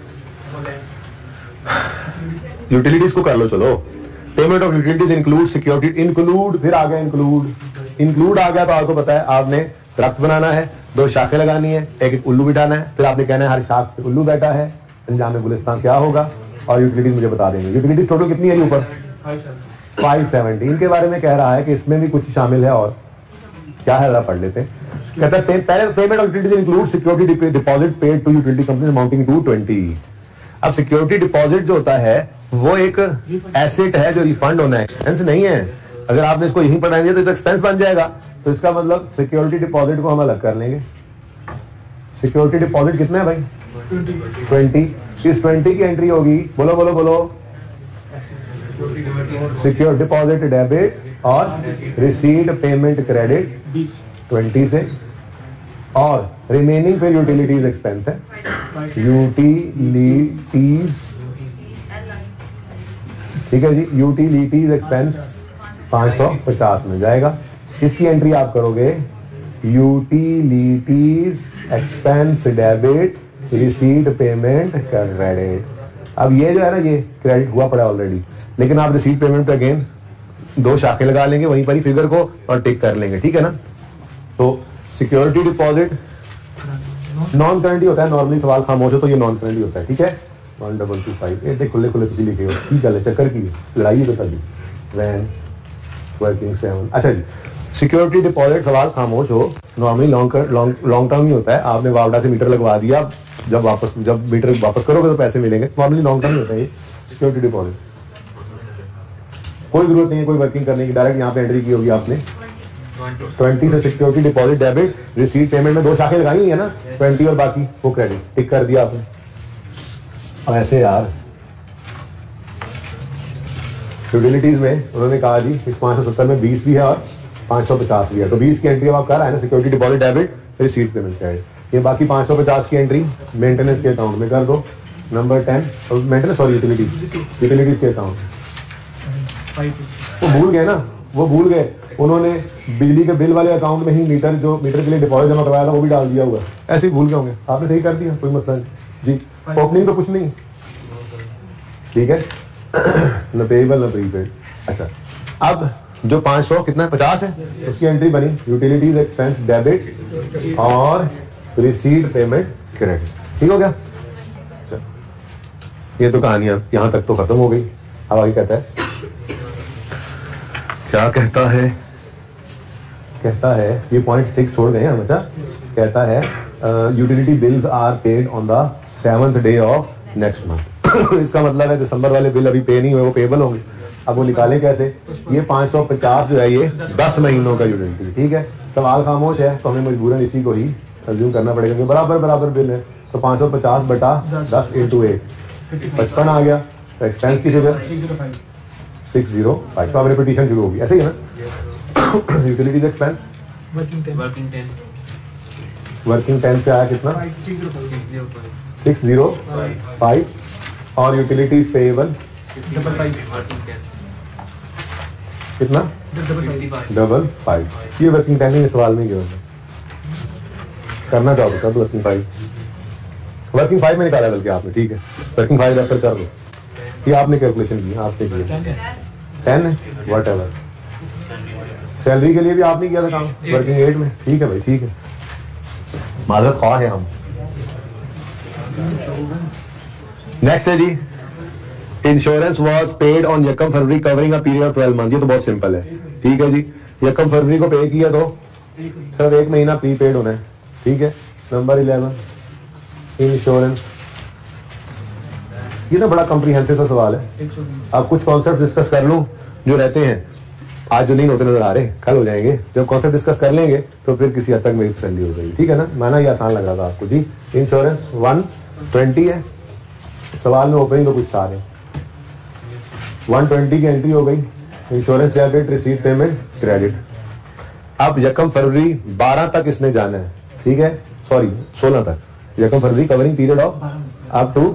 Speaker 1: यूटिलिटीज को कर लो। चलो payment of utilities include security, include फिर आ गया, इंक्लूड आ गया, तो आपको पता है आपने दरख्त बनाना है, 2 शाखें लगानी है, एक उल्लू बिठाना है, फिर आपने कहना है हर शाख पे उल्लू बैठा है, अंजाम गुलिस्तान क्या होगा, और यूटिलिटीज मुझे बता देंगे। यूटिलिटीज टोटल कितनी है ऊपर? 570। इनके बारे में कह रहा है कि इसमें भी कुछ शामिल है, और क्या है जरा पढ़ लेते हैं। कहता है पहले payment of utilities include security deposit paid to utility company amounting to 20। अब सिक्योरिटी डिपॉजिट जो होता है वो एक एसेट है जो रिफंड होना है, एक्सपेंस नहीं है। अगर आपने इसको यहीं पढ़ा दिया तो एक्सपेंस बन जाएगा, तो इसका मतलब सिक्योरिटी डिपॉजिट को हम अलग कर लेंगे। सिक्योरिटी डिपॉजिट कितना है भाई? 20। इस 20 की एंट्री होगी, बोलो बोलो बोलो, सिक्योर डिपॉजिट डेबिट और रिसीट पेमेंट क्रेडिट 20 से, और रिमेनिंग फिर यूटिलिटीज एक्सपेंस है। यूटिलिटीज, ठीक है जी, यूटिलिटीज एक्सपेंस 550 में जाएगा। इसकी एंट्री आप करोगे utilities expense debit receipt payment credit. अब ये जो है ना, ये क्रेडिट हुआ पड़ा ऑलरेडी, लेकिन आप रिसीट पेमेंट पे अगेन 2 शाखें लगा लेंगे वहीं पर ही फिगर को और टिक कर लेंगे, ठीक है ना। तो सिक्योरिटी डिपॉजिट नॉन करंट ही होता है, नॉर्मली सवाल खामोश हो तो ये नॉन करंट ही होता है, ठीक है। 1225 ये खुले खुले तुझे लिखे हो, ठीक है, चक्कर की लड़ाई तो कर दी वैन वर्किंग 7। अच्छा जी, सिक्योरिटी डिपॉजिट सवाल खामोश हो, नॉर्मली लॉन्ग टर्म ही होता है। आपने वावडा से मीटर लगवा दिया, जब मीटर वापस करोगे तो पैसे मिलेंगे, नॉर्मली लॉन्ग टर्म ही होता है ये सिक्योरिटी डिपॉजिट। कोई जरूरत नहीं है कोई वर्किंग करने की, डायरेक्ट यहाँ पे एंट्री की होगी आपने 20 से security deposit debit, receipt payment में 2 शाखें लगाई है ना, 20 और बाकी वो क्रेडिट, टिक कर दिया आपने। अब ऐसे यार यूटिलिटीज में उन्होंने कहा जी इस 570 में 20 भी है और 550 भी है, तो 20 की एंट्री अब आप कर रहे हैं ना, security deposit debit, receipt payment credit. ये बाकी 550 की एंट्री मेंटेनेंस के अकाउंट में कर दो। नंबर 10 मेंटेनेंस और यूटिलिटीज के अकाउंट। वो भूल गए उन्होंने बिजली के बिल वाले अकाउंट में ही मीटर के लिए डिपॉजिट जमा करवाया था वो भी डाल दिया हुआ, ऐसे ही भूल गए होंगे, आपने सही कर दिया, कोई मसला नहीं जी। ओपनिंग तो कुछ नहीं, ठीक है, न पेएबल न प्रीपेड। अच्छा, अब जो 500 कितना 50 है उसकी एंट्री बनी, यूटिलिटीज एक्सपेंस डेबिट और रिसीट पेमेंट क्रेडिट, ठीक हो गया। ये तो कहानियां यहाँ तक तो खत्म हो गई। अब आगे कहता है, क्या कहता है ये पॉइंट 6 छोड़ गए हम। अच्छा, कहता है utility bills are paid on the 7th day of next month. इसका मतलब है दिसंबर वाले बिल अभी पे नहीं हुए, वो पेबल होंगे। अब वो निकालें कैसे, ये 550 जो है ये 10 महीनों का यूटिलिटी, ठीक है। सवाल खामोश है तो हमें मजबूरन इसी को ही कंज्यूम करना पड़ेगा क्योंकि बराबर बिल है, तो 550 बटा 10 × 8 55 आ गया। तो एक्सपेंस की फिगर 605, तो अब रिपीटिशन शुरू होगी, ऐसे ही है ना। यूटिलिटीज एक्सपेंस वर्किंग 10 से आया कितना 605 और यूटिलिटीज पेएबल कितना 555। ये वर्किंग 10 ही सवाल में क्यों करना चाहोगे तब वर्किंग 5 में निकाला बल्कि आपने, ठीक है, वर्किंग 5 रेफर कर दो। ये आपने कैलकुलेशन की, आपने किया 10 है वट एवर। सैलरी के लिए भी आपने किया था काम वर्किंग 8 में, ठीक है भाई, ठीक है, माजरत ख्वाह है हम। नेक्स्ट है जी, इंश्योरेंस वाज पेड ऑन यकम फरवरी covering a period of 12 month. ये तो बहुत सिंपल है, ठीक है जी। यकम फरवरी को पे किया तो सिर्फ 1 महीना प्री पेड होना है, ठीक है। नंबर 11 इंश्योरेंस, ये ना बड़ा कॉम्प्रिहेंसिव सा सवाल है। अब कुछ कॉन्सेप्ट डिस्कस कर लूं जो रहते हैं, आज जो नहीं होते नजर आ रहे कल हो जाएंगे। जब कॉन्सेप्ट डिस्कस कर लेंगे तो फिर किसी हद तक मेरी तसल्ली हो जाएगी, ठीक है ना। माना ये आसान लग रहा था आपको जी। इंश्योरेंस 120 है, सवाल में ओपनिंग तो कुछ था नहीं, 120 की एंट्री हो गई। Insurance debit receipt payment credit. अब यकम फरवरी 12 तक इसने जाना है, ठीक है, सॉरी 16 तक। यकम फरवरी covering period of up to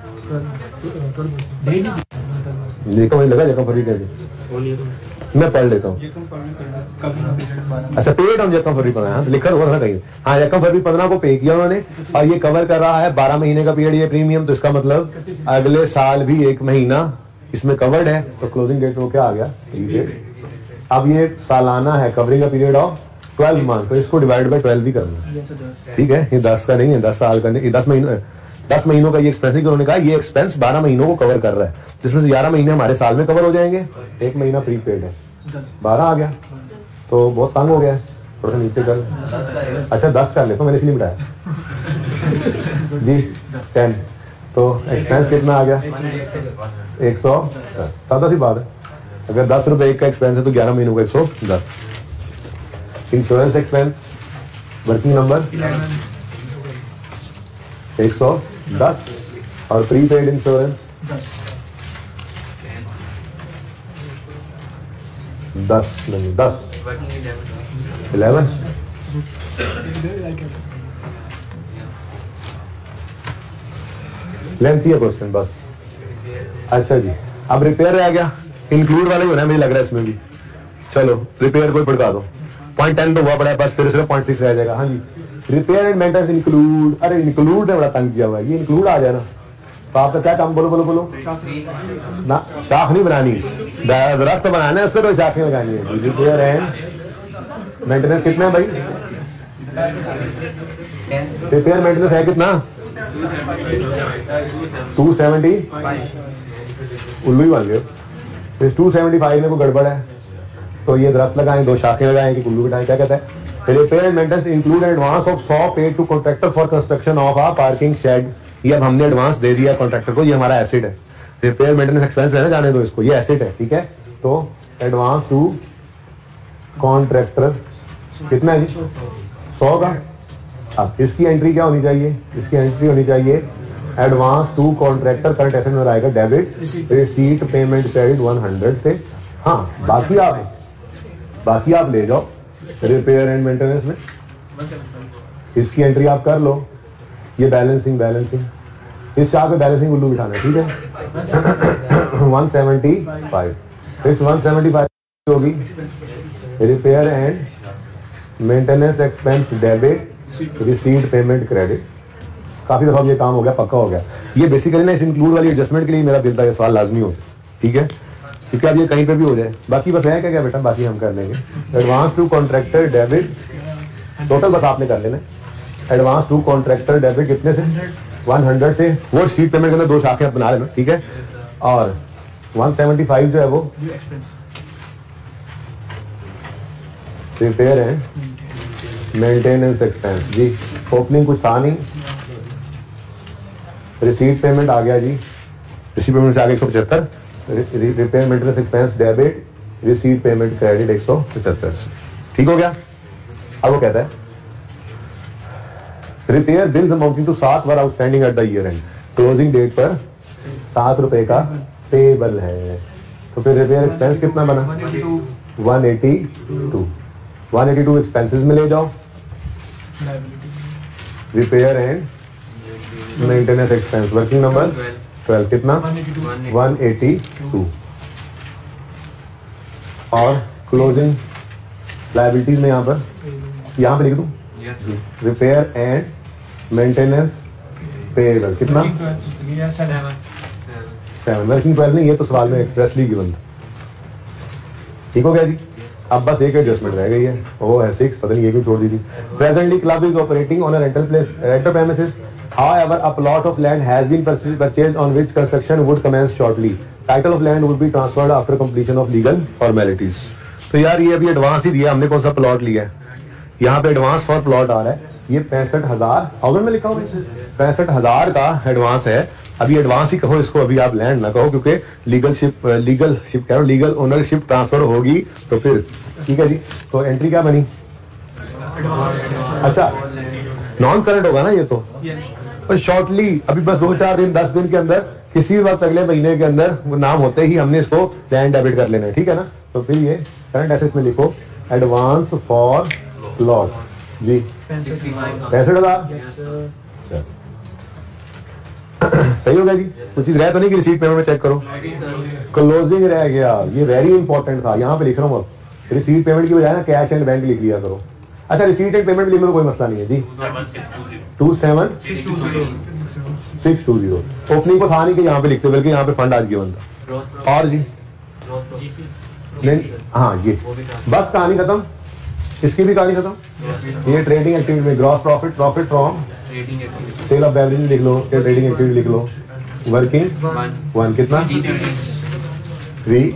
Speaker 1: देखो मुझे लगा यकम फरवरी कैसे, मैं पढ़ लेता हूँ। अच्छा, पेड ऑन यकम फरवरी 15, लिखा हुआ था कहीं, हाँ यकम फरवरी 15 को पे किया उन्होंने और ये कवर कर रहा है 12 महीने का पीरियड ये प्रीमियम। तो इसका मतलब अगले साल भी 1 महीना इसमें कवर्ड है, तो क्लोजिंग डेट में क्या आ गया प्रीपेड। अब ये सालाना है, कवरिंग का पीरियड ऑफ 12 मंथ, तो इसको डिवाइड बाय 12 भी करना, ठीक है। ये 10 का नहीं है, 10 साल का नहीं, 10 महीनों का ये एक्सपेंस नहीं। उन्होंने कहा ये एक्सपेंस 12 महीनों को कवर कर रहा है, जिसमें से 11 महीने हमारे साल में कवर हो जाएंगे, 1 महीना प्रीपेड है, 12 आ गया, तो बहुत तंग हो गया, थोड़ा सा नीचे कर। अच्छा 10 कर लेता हूँ, मैंने इसलिए बिठाया जी 10। तो एक्सपेंस कितना आ गया 110, सादा सी बात है। अगर 10 रुपए का एक्सपेंस है तो 11 महीनों का 110। इंश्योरेंस एक्सपेंस वर्किंग नंबर 110 और प्रीपेड इंश्योरेंस 10 11। लेंथी है क्वेश्चन बस। अच्छा जी, अब रिपेयर रह गया, इंक्लूड वाला ही होना है मुझे लग रहा है इसमें भी। चलो रिपेयर को पढ़ा दो, पॉइंट 10 तो हुआ पड़ा है, बस फिर सिर्फ पॉइंट 6 रह जाएगा। हाँ जी, रिपेयर एंड मेंटेनेंस इंक्लूड, अरे इंक्लूड ने बड़ा तंग किया हुआ है, ये इंक्लूड आ जाए ना तो आपका क्या काम, बोलो बोलो बोलो ना, शाख नहीं बनानी, दरख्त बनाना है, उसको तो शाखें लगानी है। रिपेयर एंड मेंटेनेंस कितना है भाई? रिपेयर मेंटेनेंस है कितना? 270, उल्लू ही बन गए। इस 275 में कोई गड़बड़ है तो ये दरख्त लगाएं, 2 शाखें लगाएं कि उल्लू बिठाएं, क्या कहता है? Repair and maintenance include advance of 100 paid to contractor for construction of a parking shed. ये अब हमने एडवांस दे दिया कॉन्ट्रैक्टर को, ये हमारा एसेट है। रिपेयर मेंटेनेंस एक्सपेंस है ना, जाने दो इसको, ये एसेट है, ठीक है। तो एडवांस टू कॉन्ट्रैक्टर कितना है जी? 100 का। अब इसकी एंट्री क्या होनी चाहिए? इसकी एंट्री होनी चाहिए advance to contractor, current asset में आएगा डेबिट रिसीट पेमेंट क्रेडिट 100 से। हाँ, बाकी आप ले जाओ रिपेयर एंड मेंटेनेंस में, इसकी एंट्री आप कर लो। ये बैलेंसिंग इस चार्ट पे बैलेंसिंग उल्लू बिठाना है, ठीक है। 175, इस 175 होगी repair and maintenance expense debit receipt payment credit. काफी दफा ये काम हो गया, पक्का हो गया। ये बेसिकली ना इस इंक्लूड वाली एडजस्टमेंट के लिए मेरा दिल था ये सवाल लाजमी हो, ठीक है, क्योंकि अब ये कहीं पे भी हो जाए। बाकी बस है क्या बेटा, बाकी हम कर लेंगे। Advance to contractor debit, total बस आपने कर लेना। एडवांस टू कॉन्ट्रैक्टर डेबिट कितने से? 100 से। वो शीट पेमेंट के अंदर 2 शाखें आप बना लेना, ठीक है। और 175 जो है वो रिपेयर है मेंटेनेंस एक्सपेंस जी। ओपनिंग कुछ था नहीं, रिसीट पेमेंट आ गया जी, रिसीट पेमेंट से आगे 175, repair maintenance expense debit receipt payment credit 175, ठीक हो गया। अब वो कहता है repair bills amounting to 7 were outstanding at the year end, closing date पर 7 रुपए का पेबल है। तो फिर रिपेयर एक्सपेंस कितना बना? 182 एक्सपेंसेस में ले जाओ। Repair and maintenance expense working number 12 कितना? 182। और क्लोजिंग लायबिलिटीज में यहाँ पे लिख दूं रिपेयर एंड मेंटेनेंस पेबल कितना? 7। वर्किंग 12 नहीं, ये तो सवाल में एक्सप्रेसली गिवन था, ठीक हो गया जी। अब बस एक एडजस्टमेंट रह गई है, वो है 6, पता नहीं ये क्यों छोड़ दी थी। Presently club is operating on a rental premises, however a plot of land has been purchased on which construction would commence shortly. Title of land would be transferred after completion of legal formalities. तो यार ये अभी advance ही दिया हमने, कौन सा plot लिया है? यहाँ पे एडवांस फॉर प्लॉट आ रहा है, ये 65,000 में लिखा हुआ है, 65,000 का एडवांस है। अभी एडवांस ही कहो इसको, अभी आप लैंड ना कहो, क्योंकि लीगल ओनरशिप ट्रांसफर होगी तो फिर ठीक है जी। तो एंट्री क्या बनी? अच्छा, नॉन करंट होगा ना ये तो, पर शॉर्टली अभी बस 2-4 दिन 10 दिन के अंदर, किसी भी वक्त अगले महीने के अंदर वो नाम होते ही हमने इसको लैंड डेबिट कर लेना है, ठीक है ना। तो फिर ये करंट एसेट्स में लिखो एडवांस फॉर प्लॉट जी 65,000। सही हो गया जी। कुछ चीज रह तो नहीं कि रिसीट पेमेंट में चेक करो, क्लोजिंग रह गया, ये वेरी इंपॉर्टेंट था, यहाँ पे लिख रहा हूँ। अब रिसीट पेमेंट की बजाय ना कैश एंड बैंक लिख लिया करो। अच्छा, रिसीट एंड पेमेंट लिख लो तो कोई मसला नहीं है जी। 27620 ओपनिंग को था नहीं कि यहाँ पे लिखते, बल्कि यहाँ पे फंड आज गिवन था। और जी हाँ, ये बस कहानी खत्म, इसकी भी कहानी खत्म। ये ट्रेडिंग एक्टिविटी में gross profit from sale of beverages लिख लो, ये ट्रेडिंग एक्टिविटी लिख लो। वर्किंग 1 कितना? 3।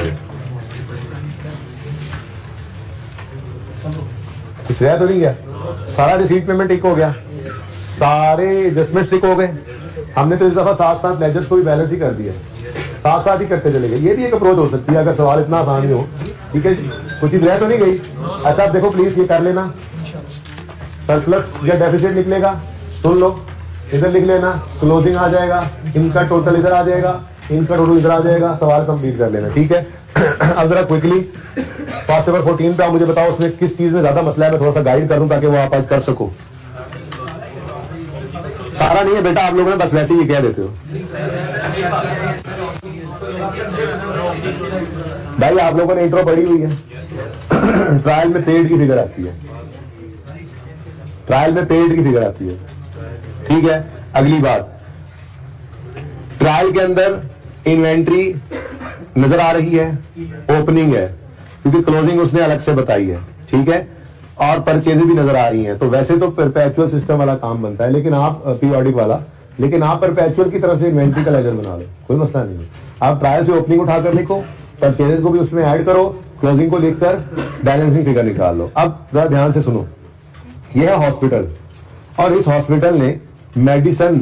Speaker 1: कुछ रह तो नहीं गया? सारा रिसीट पेमेंट टिक हो गया, सारे एडजस्टमेंट टिक हो गए। हमने तो इस दफा साथ लेजर्स को भी बैलेंस ही कर दिया, साथ ही करते चले गए। ये भी एक अप्रोच हो सकती है अगर सवाल इतना आसान ही हो, ठीक है। कुछ चीज रह तो नहीं गई? अच्छा, आप देखो प्लीज, ये कर लेना। सरप्लस या डेफिसिट निकलेगा, सुन लो, इधर लिख लेना, क्लोजिंग आ जाएगा, इनका टोटल इधर आ जाएगा, इनका टोटल इधर आ जाएगा, सवाल कंप्लीट कर लेना, ठीक है। अब जरा क्विकली पास पेपर 14 पे आप मुझे बताओ उसमें किस चीज में ज्यादा मसला है, मैं थोड़ा सा गाइड कर दूं ताकि वो आप आज कर सको। सारा नहीं है बेटा, आप लोगों ने बस वैसे ही कह देते हो भाई। आप लोगों ने इंट्रो पढ़ी हुई है, ट्रायल में पेड की फिगर आती है, ट्रायल में पेड की फिगर आती है, ठीक है। अगली बात, ट्रायल के अंदर इन्वेंट्री नजर आ रही है, ओपनिंग है क्योंकि क्लोजिंग उसने अलग से बताई है, ठीक है, और परचेज भी नजर आ रही हैं। तो वैसे तो परपेचुअल सिस्टम वाला काम बनता है, लेकिन आप पीरियोडिक वाला, लेकिन आप परपेचुअल की तरफ से इन्वेंट्री का लेजर बना लो, कोई मसला नहीं है। आप ट्रायल से ओपनिंग उठाकर लिखो, परचेजेस को भी उसमें ऐड करो, क्लोजिंग को लिखकर बैलेंसिंग फिगर निकाल लो। अब जरा ध्यान से सुनो, यह है हॉस्पिटल और इस हॉस्पिटल ने मेडिसिन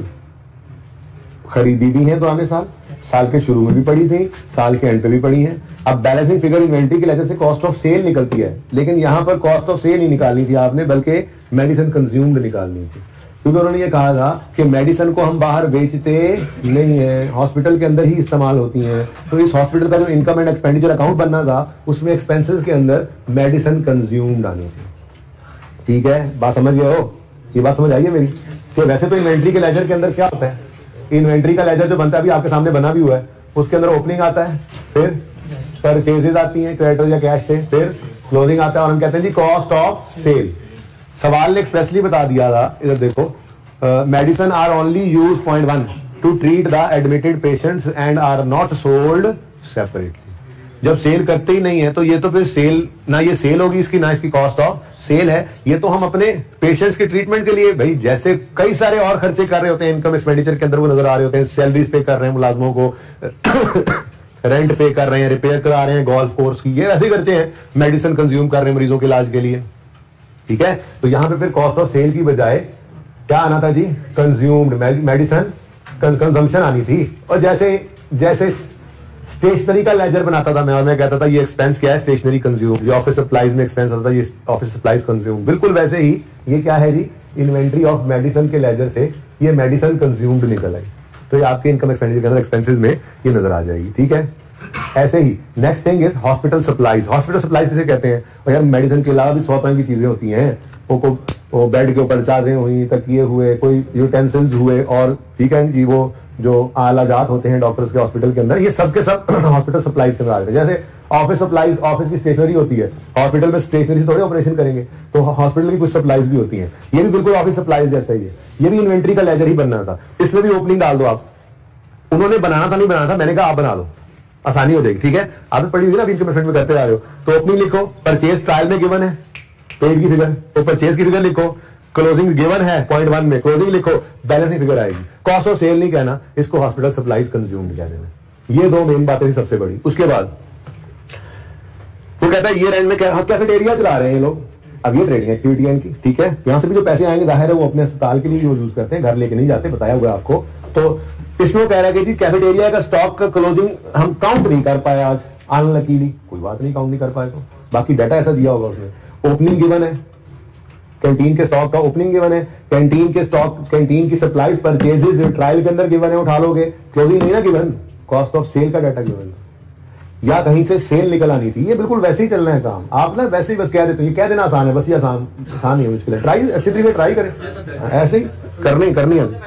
Speaker 1: खरीदी भी है पुराने साल के शुरू में भी पड़ी थी, साल के एंड पे भी पड़ी है। अब बैलेंसिंग फिगर इन्वेंट्री के लेजर से कॉस्ट ऑफ सेल निकलती है, लेकिन यहां पर कॉस्ट ऑफ सेल नहीं निकालनी थी आपने, बल्कि मेडिसिन कंज्यूम्ड निकालनी थी, क्योंकि उन्होंने ये कहा था कि मेडिसिन को हम बाहर बेचते नहीं है, हॉस्पिटल के अंदर ही इस्तेमाल होती हैं। तो इस हॉस्पिटल का जो इनकम एंड एक्सपेंडिचर अकाउंट बनना था, उसमें एक्सपेंसेस के अंदर मेडिसिन कंज्यूम्ड आनी थी। ठीक है, बात समझ गए हो? ये बात समझ आई है मेरी? कि वैसे तो इन्वेंट्री के लेजर के अंदर क्या होता है, इन्वेंट्री का लेजर जो बनता है अभी आपके सामने बना भी हुआ है, उसके अंदर ओपनिंग आता है, फिर परचेजेस आती हैं क्रेडिटर या कैश से, फिर क्लोजिंग आता है और हम कहते हैं जी कॉस्ट ऑफ सेल। सवाल ने एक्सप्रेसली बता दिया था, इधर देखो, medicine are only use point 1 to treat the admitted patients and are not sold separately. जब सेल करते ही नहीं है तो ये तो फिर सेल, ना ये सेल होगी इसकी, ना इसकी कॉस्ट ऑफ सेल है। ये तो हम अपने पेशेंट्स के ट्रीटमेंट के लिए, भाई जैसे कई सारे और खर्चे कर रहे होते हैं इनकम एक्सपेंडिचर के अंदर, वो नजर आ रहे होते हैं, सैलरीज पे कर रहे हैं मुलाजमों को, रेंट पे कर रहे हैं, रिपेयर करा रहे हैं गोल्फ कोर्स की, ये ऐसे खर्चे हैं, मेडिसिन कंज्यूम कर रहे हैं मरीजों के इलाज के लिए। ठीक है, तो यहां पे फिर कॉस्ट ऑफ सेल की बजाय क्या आना था जी, कंज्यूम्ड मेडिसिन कंजम्पशन आनी थी। और जैसे स्टेशनरी का लेजर बनाता था मैं कहता था ये एक्सपेंस क्या है, स्टेशनरी कंज्यूम, जो ऑफिस सप्लाईज में एक्सपेंस आता था ये ऑफिस सप्लाईज कंज्यूम, बिल्कुल वैसे ही ये क्या है जी, इन्वेंट्री ऑफ मेडिसिन के लेजर से ये मेडिसिन कंज्यूम्ड निकल आई, तो ये आपके इनकम एक्सपेंडिचर के अंदर एक्सपेंसेस में ये नजर आ जाएगी। ठीक है, ऐसे ही next thing is hospital supplies. Hospital supplies किसे कहते हैं? और यार मेडिसिन के अलावा भी 100 तरह की चीजें होती हैं, वो बेड के ऊपर चादरें हुई, तकिए हुए, कोई यूटेंसिल्स हुए, और ठीक है जी वो जो आला जात होते हैं डॉक्टर्स के हॉस्पिटल के अंदर, ये सब के सब हॉस्पिटल सप्लाईज के अंदर आ जाते हैं। जैसे ऑफिस सप्लाईज, ऑफिस की स्टेशनरी होती है, हॉस्पिटल में स्टेशनरी से थोड़े ऑपरेशन करेंगे, तो हॉस्पिटल की कुछ सप्लाईज भी होती हैं, ये भी बिल्कुल ऑफिस सप्लाईज जैसा ही है। ये भी इन्वेंट्री का लेजर ही बनना था, इसमें भी ओपनिंग डाल दो आप। उन्होंने बनाना था, नहीं बनाना था, मैंने कहा आप बना दो, आसानी हो जाएगी। ठीक है, आप पढ़ी हुई ना, इनकम स्टेटमेंट में करते आ रहे हो, तो ओपनिंग लिखो, परचेज ट्रायल में गिवन है पेड की फिगर, तो परचेज की फिगर लिखो, क्लोजिंग गिवन है पॉइंट 1 में, क्लोजिंग लिखो, बैलेंसिंग फिगर आएगी। कॉस्ट ऑफ सेल नहीं कहना, इसको हॉस्पिटल सप्लाईज कंज्यूम्ड कह देना। ये दो मेन बातें थी सबसे बड़ी। उसके बाद वो कहता है ये रेंट में कैफेटेरिया चला रहे हैं लोग, अब ये ट्रेडिंग एक्टिविटी है इनकी। ठीक है, यहां से भी जो पैसे आएंगे जाहिर है वो अपने अस्पताल के लिए यूज करते हैं, घर लेके नहीं जाते, बताया हुआ आपको। तो इसमें कह रहा है कि जी कैफेटेरिया का स्टॉक का क्लोजिंग हम काउंट नहीं कर पाए आज, अनलकीली, कोई बात नहीं, काउंट नहीं कर पाए तो बाकी डाटा ऐसा दिया होगा उसमें। ओपनिंग गिवन है, कैंटीन के स्टॉक का ओपनिंग गिवन है, कैंटीन के स्टॉक, कैंटीन की सप्लाईज परचेजेस ट्रायल के अंदर गिवन है, उठा लोगे। क्लोजिंग नहीं ना गिवन, कॉस्ट ऑफ सेल का डाटा गिवन, या कहीं से सेल निकल आनी थी। ये बिल्कुल वैसे ही चलना है काम, आप ना वैसे ही बस कह देते हो, ये कह देना आसान है, बस ये आसान नहीं है मुश्किल है। ट्राई अच्छी तरीके ट्राई करें, ऐसे ही करनी है।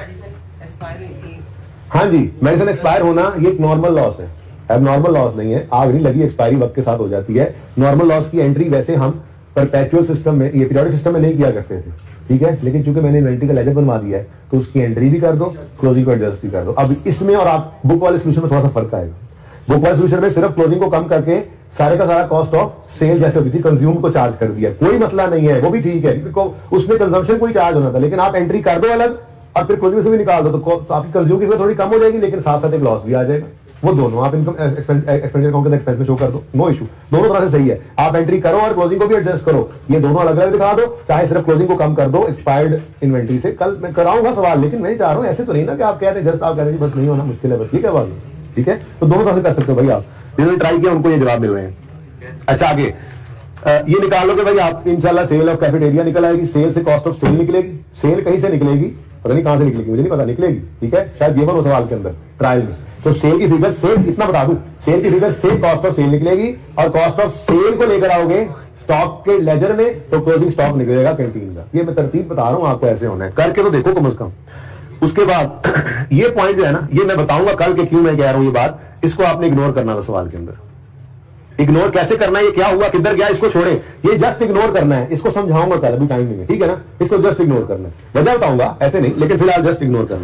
Speaker 1: हाँ जी, मेडिसिन एक्सपायर होना ये एक नॉर्मल लॉस है, अब नॉर्मल लॉस नहीं है, आग नहीं लगी, एक्सपायरी वक्त के साथ हो जाती है। नॉर्मल लॉस की एंट्री वैसे हम परपेचुअल सिस्टम में, ये पीरियोडिक सिस्टम में नहीं किया करते थे। ठीक है, लेकिन चूंकि मैंने इन्वेंट्री का लेजर बनवा दिया है तो उसकी एंट्री भी कर दो, क्लोजिंग को एडजस्ट भी कर दो। अब इसमें और आप बुक वाले सोल्यूशन में थोड़ा सा फर्क आएगा। बुक वाले सोल्यूशन में सिर्फ क्लोजिंग को कम करके सारे का सारा कॉस्ट ऑफ सेल जैसे होती थी कंज्यूम को चार्ज कर दिया, कोई मसला नहीं है, वो भी ठीक है, क्योंकि उसमें कंजम्पशन कोई चार्ज होना था, लेकिन आप एंट्री कर दो अलग और फिर क्लोजिंग से भी निकाल दो, तो आपकी कंज्यूम की थोड़ी कम हो जाएगी, लेकिन साथ साथ एक लॉस भी आ जाएगा। वो दोनों आप इनकम एक्सपेंडिचर अकाउंट के एक्सपेंस में शो कर दो, नो इशू, दोनों तरह से सही है। आप एंट्री करो और क्लोजिंग को भी एडजस्ट करो, ये दोनों अलग अलग दिखा दो, चाहे सिर्फ क्लोजिंग को कम कर दो एक्सपायर्ड इन्वेंट्री से। कल मैं कराऊंगा सवाल, लेकिन मैं चाह रहा हूं ऐसे तो नहीं ना कि आप कह रहे जस्ट आप कह रहे बस नहीं होना मुश्किल है, बस ये क्या बात है। ठीक है, तो दोनों तरह से कर सकते हो भाई, आप जिन्होंने ट्राई किया उनको ये जवाब मिल रहे हैं। अच्छा, आगे ये निकाल लो कि भाई आप इंशाल्लाह सेल ऑफ कैफेटेरिया निकल आएगी, सेल से कॉस्ट ऑफ सेल निकलेगी, सेल कहीं से निकलेगी, पता नहीं कहां से निकलेगी, मुझे नहीं पता, निकलेगी। ठीक है, शायद ये हो सवाल के अंदर ट्रायल में, तो सेल की फिगर सेल इतना बता दूं, सेल की फिगर से कॉस्ट ऑफ सेल निकलेगी, और कॉस्ट ऑफ सेल को लेकर आओगे स्टॉक के लेजर में तो क्लोजिंग स्टॉक निकलेगा कैंटीन का। ये मैं तरतीब बता रहा हूं आपको, ऐसे होना है, करके तो देखो कम से कम। उसके बाद ये पॉइंट जो है ना, ये मैं बताऊंगा कल के क्यों मैं कह रहा हूं ये बात, इसको आपने इग्नोर करना था सवाल के अंदर। इग्नोर कैसे करना है, ये क्या हुआ किधर गया इसको छोड़े, ये जस्ट इग्नोर करना है, इसको समझाऊंगा कल, अभी टाइम नहीं है। ठीक है ना, इसको जस्ट इग्नोर करना है, वजह बताऊंगा ऐसे नहीं, लेकिन फिलहाल जस्ट इग्नोर करना है।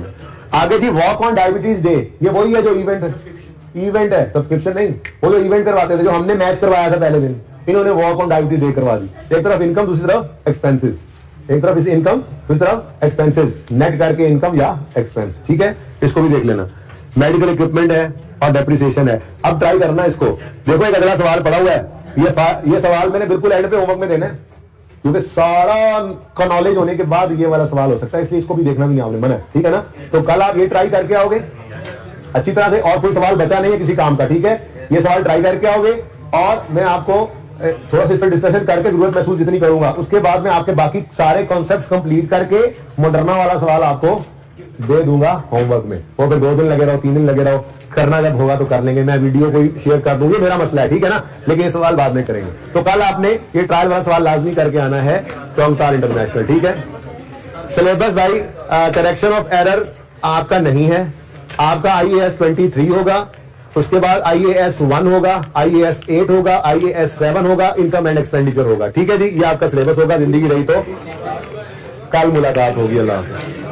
Speaker 1: आगे जी वॉक ऑन डायबिटीज डे, ये वही है जो इवेंट है, सब्सक्रिप्शन नहीं, वो जो इवेंट करवाते थे, जो हमने मैच करवाया था पहले दिन, इन्होंने वॉक ऑन डायबिटीज डे करवा दी। एक तरफ इनकम, दूसरी तरफ एक्सपेंसेस, एक तरफ इस इनकम, दूसरी तरफ एक्सपेंसेस, नेट करके इनकम या एक्सपेंस, ठीक है, इसको भी देख लेना। मेडिकल इक्विपमेंट है और डेप्रिसिएशन है। अब ट्राई करना इसको, देखो एक अगला सवाल पड़ा हुआ है, ये सवाल मैंने बिल्कुल एंड पे होमवर्क में देना है, क्योंकि सारा का नॉलेज होने के बाद ये वाला सवाल हो सकता है, इसलिए इसको भी देखना भी नहीं आपने मना, ठीक है ना। तो कल आप ये ट्राई करके आओगे अच्छी तरह से, और कोई सवाल बचा नहीं है किसी काम का, ठीक है, ये सवाल ट्राई करके आओगे और मैं आपको थोड़ा सा इस पर डिस्कशन करके जरूरत महसूस जितनी करूंगा, उसके बाद में आपके बाकी सारे कॉन्सेप्ट्स कंप्लीट करके मॉडर्ना वाला सवाल आपको दे दूंगा होमवर्क में। वो फिर 2 दिन लगे रहो, 3 दिन लगे रहो, करना जब होगा तो कर लेंगे, मैं वीडियो कोई शेयर कर दूंगी, मेरा मसला है, ठीक है ना, लेकिन ये सवाल बाद में करेंगे। तो कल आपने ये ट्रायल वाला सवाल लाजमी करके आना है चौंगताल इंटरनेशनल, ठीक है। सिलेबस भाई करेक्शन ऑफ एरर आपका नहीं है, आपका IAS 23 होगा, उसके बाद IAS 1 होगा, IAS 8 होगा, IAS 7 होगा, इनकम एंड एक्सपेंडिचर होगा, ठीक है जी। ये आपका सिलेबस होगा, जिंदगी रही तो कल मुलाकात होगी। अल्लाह हाफ़िज़।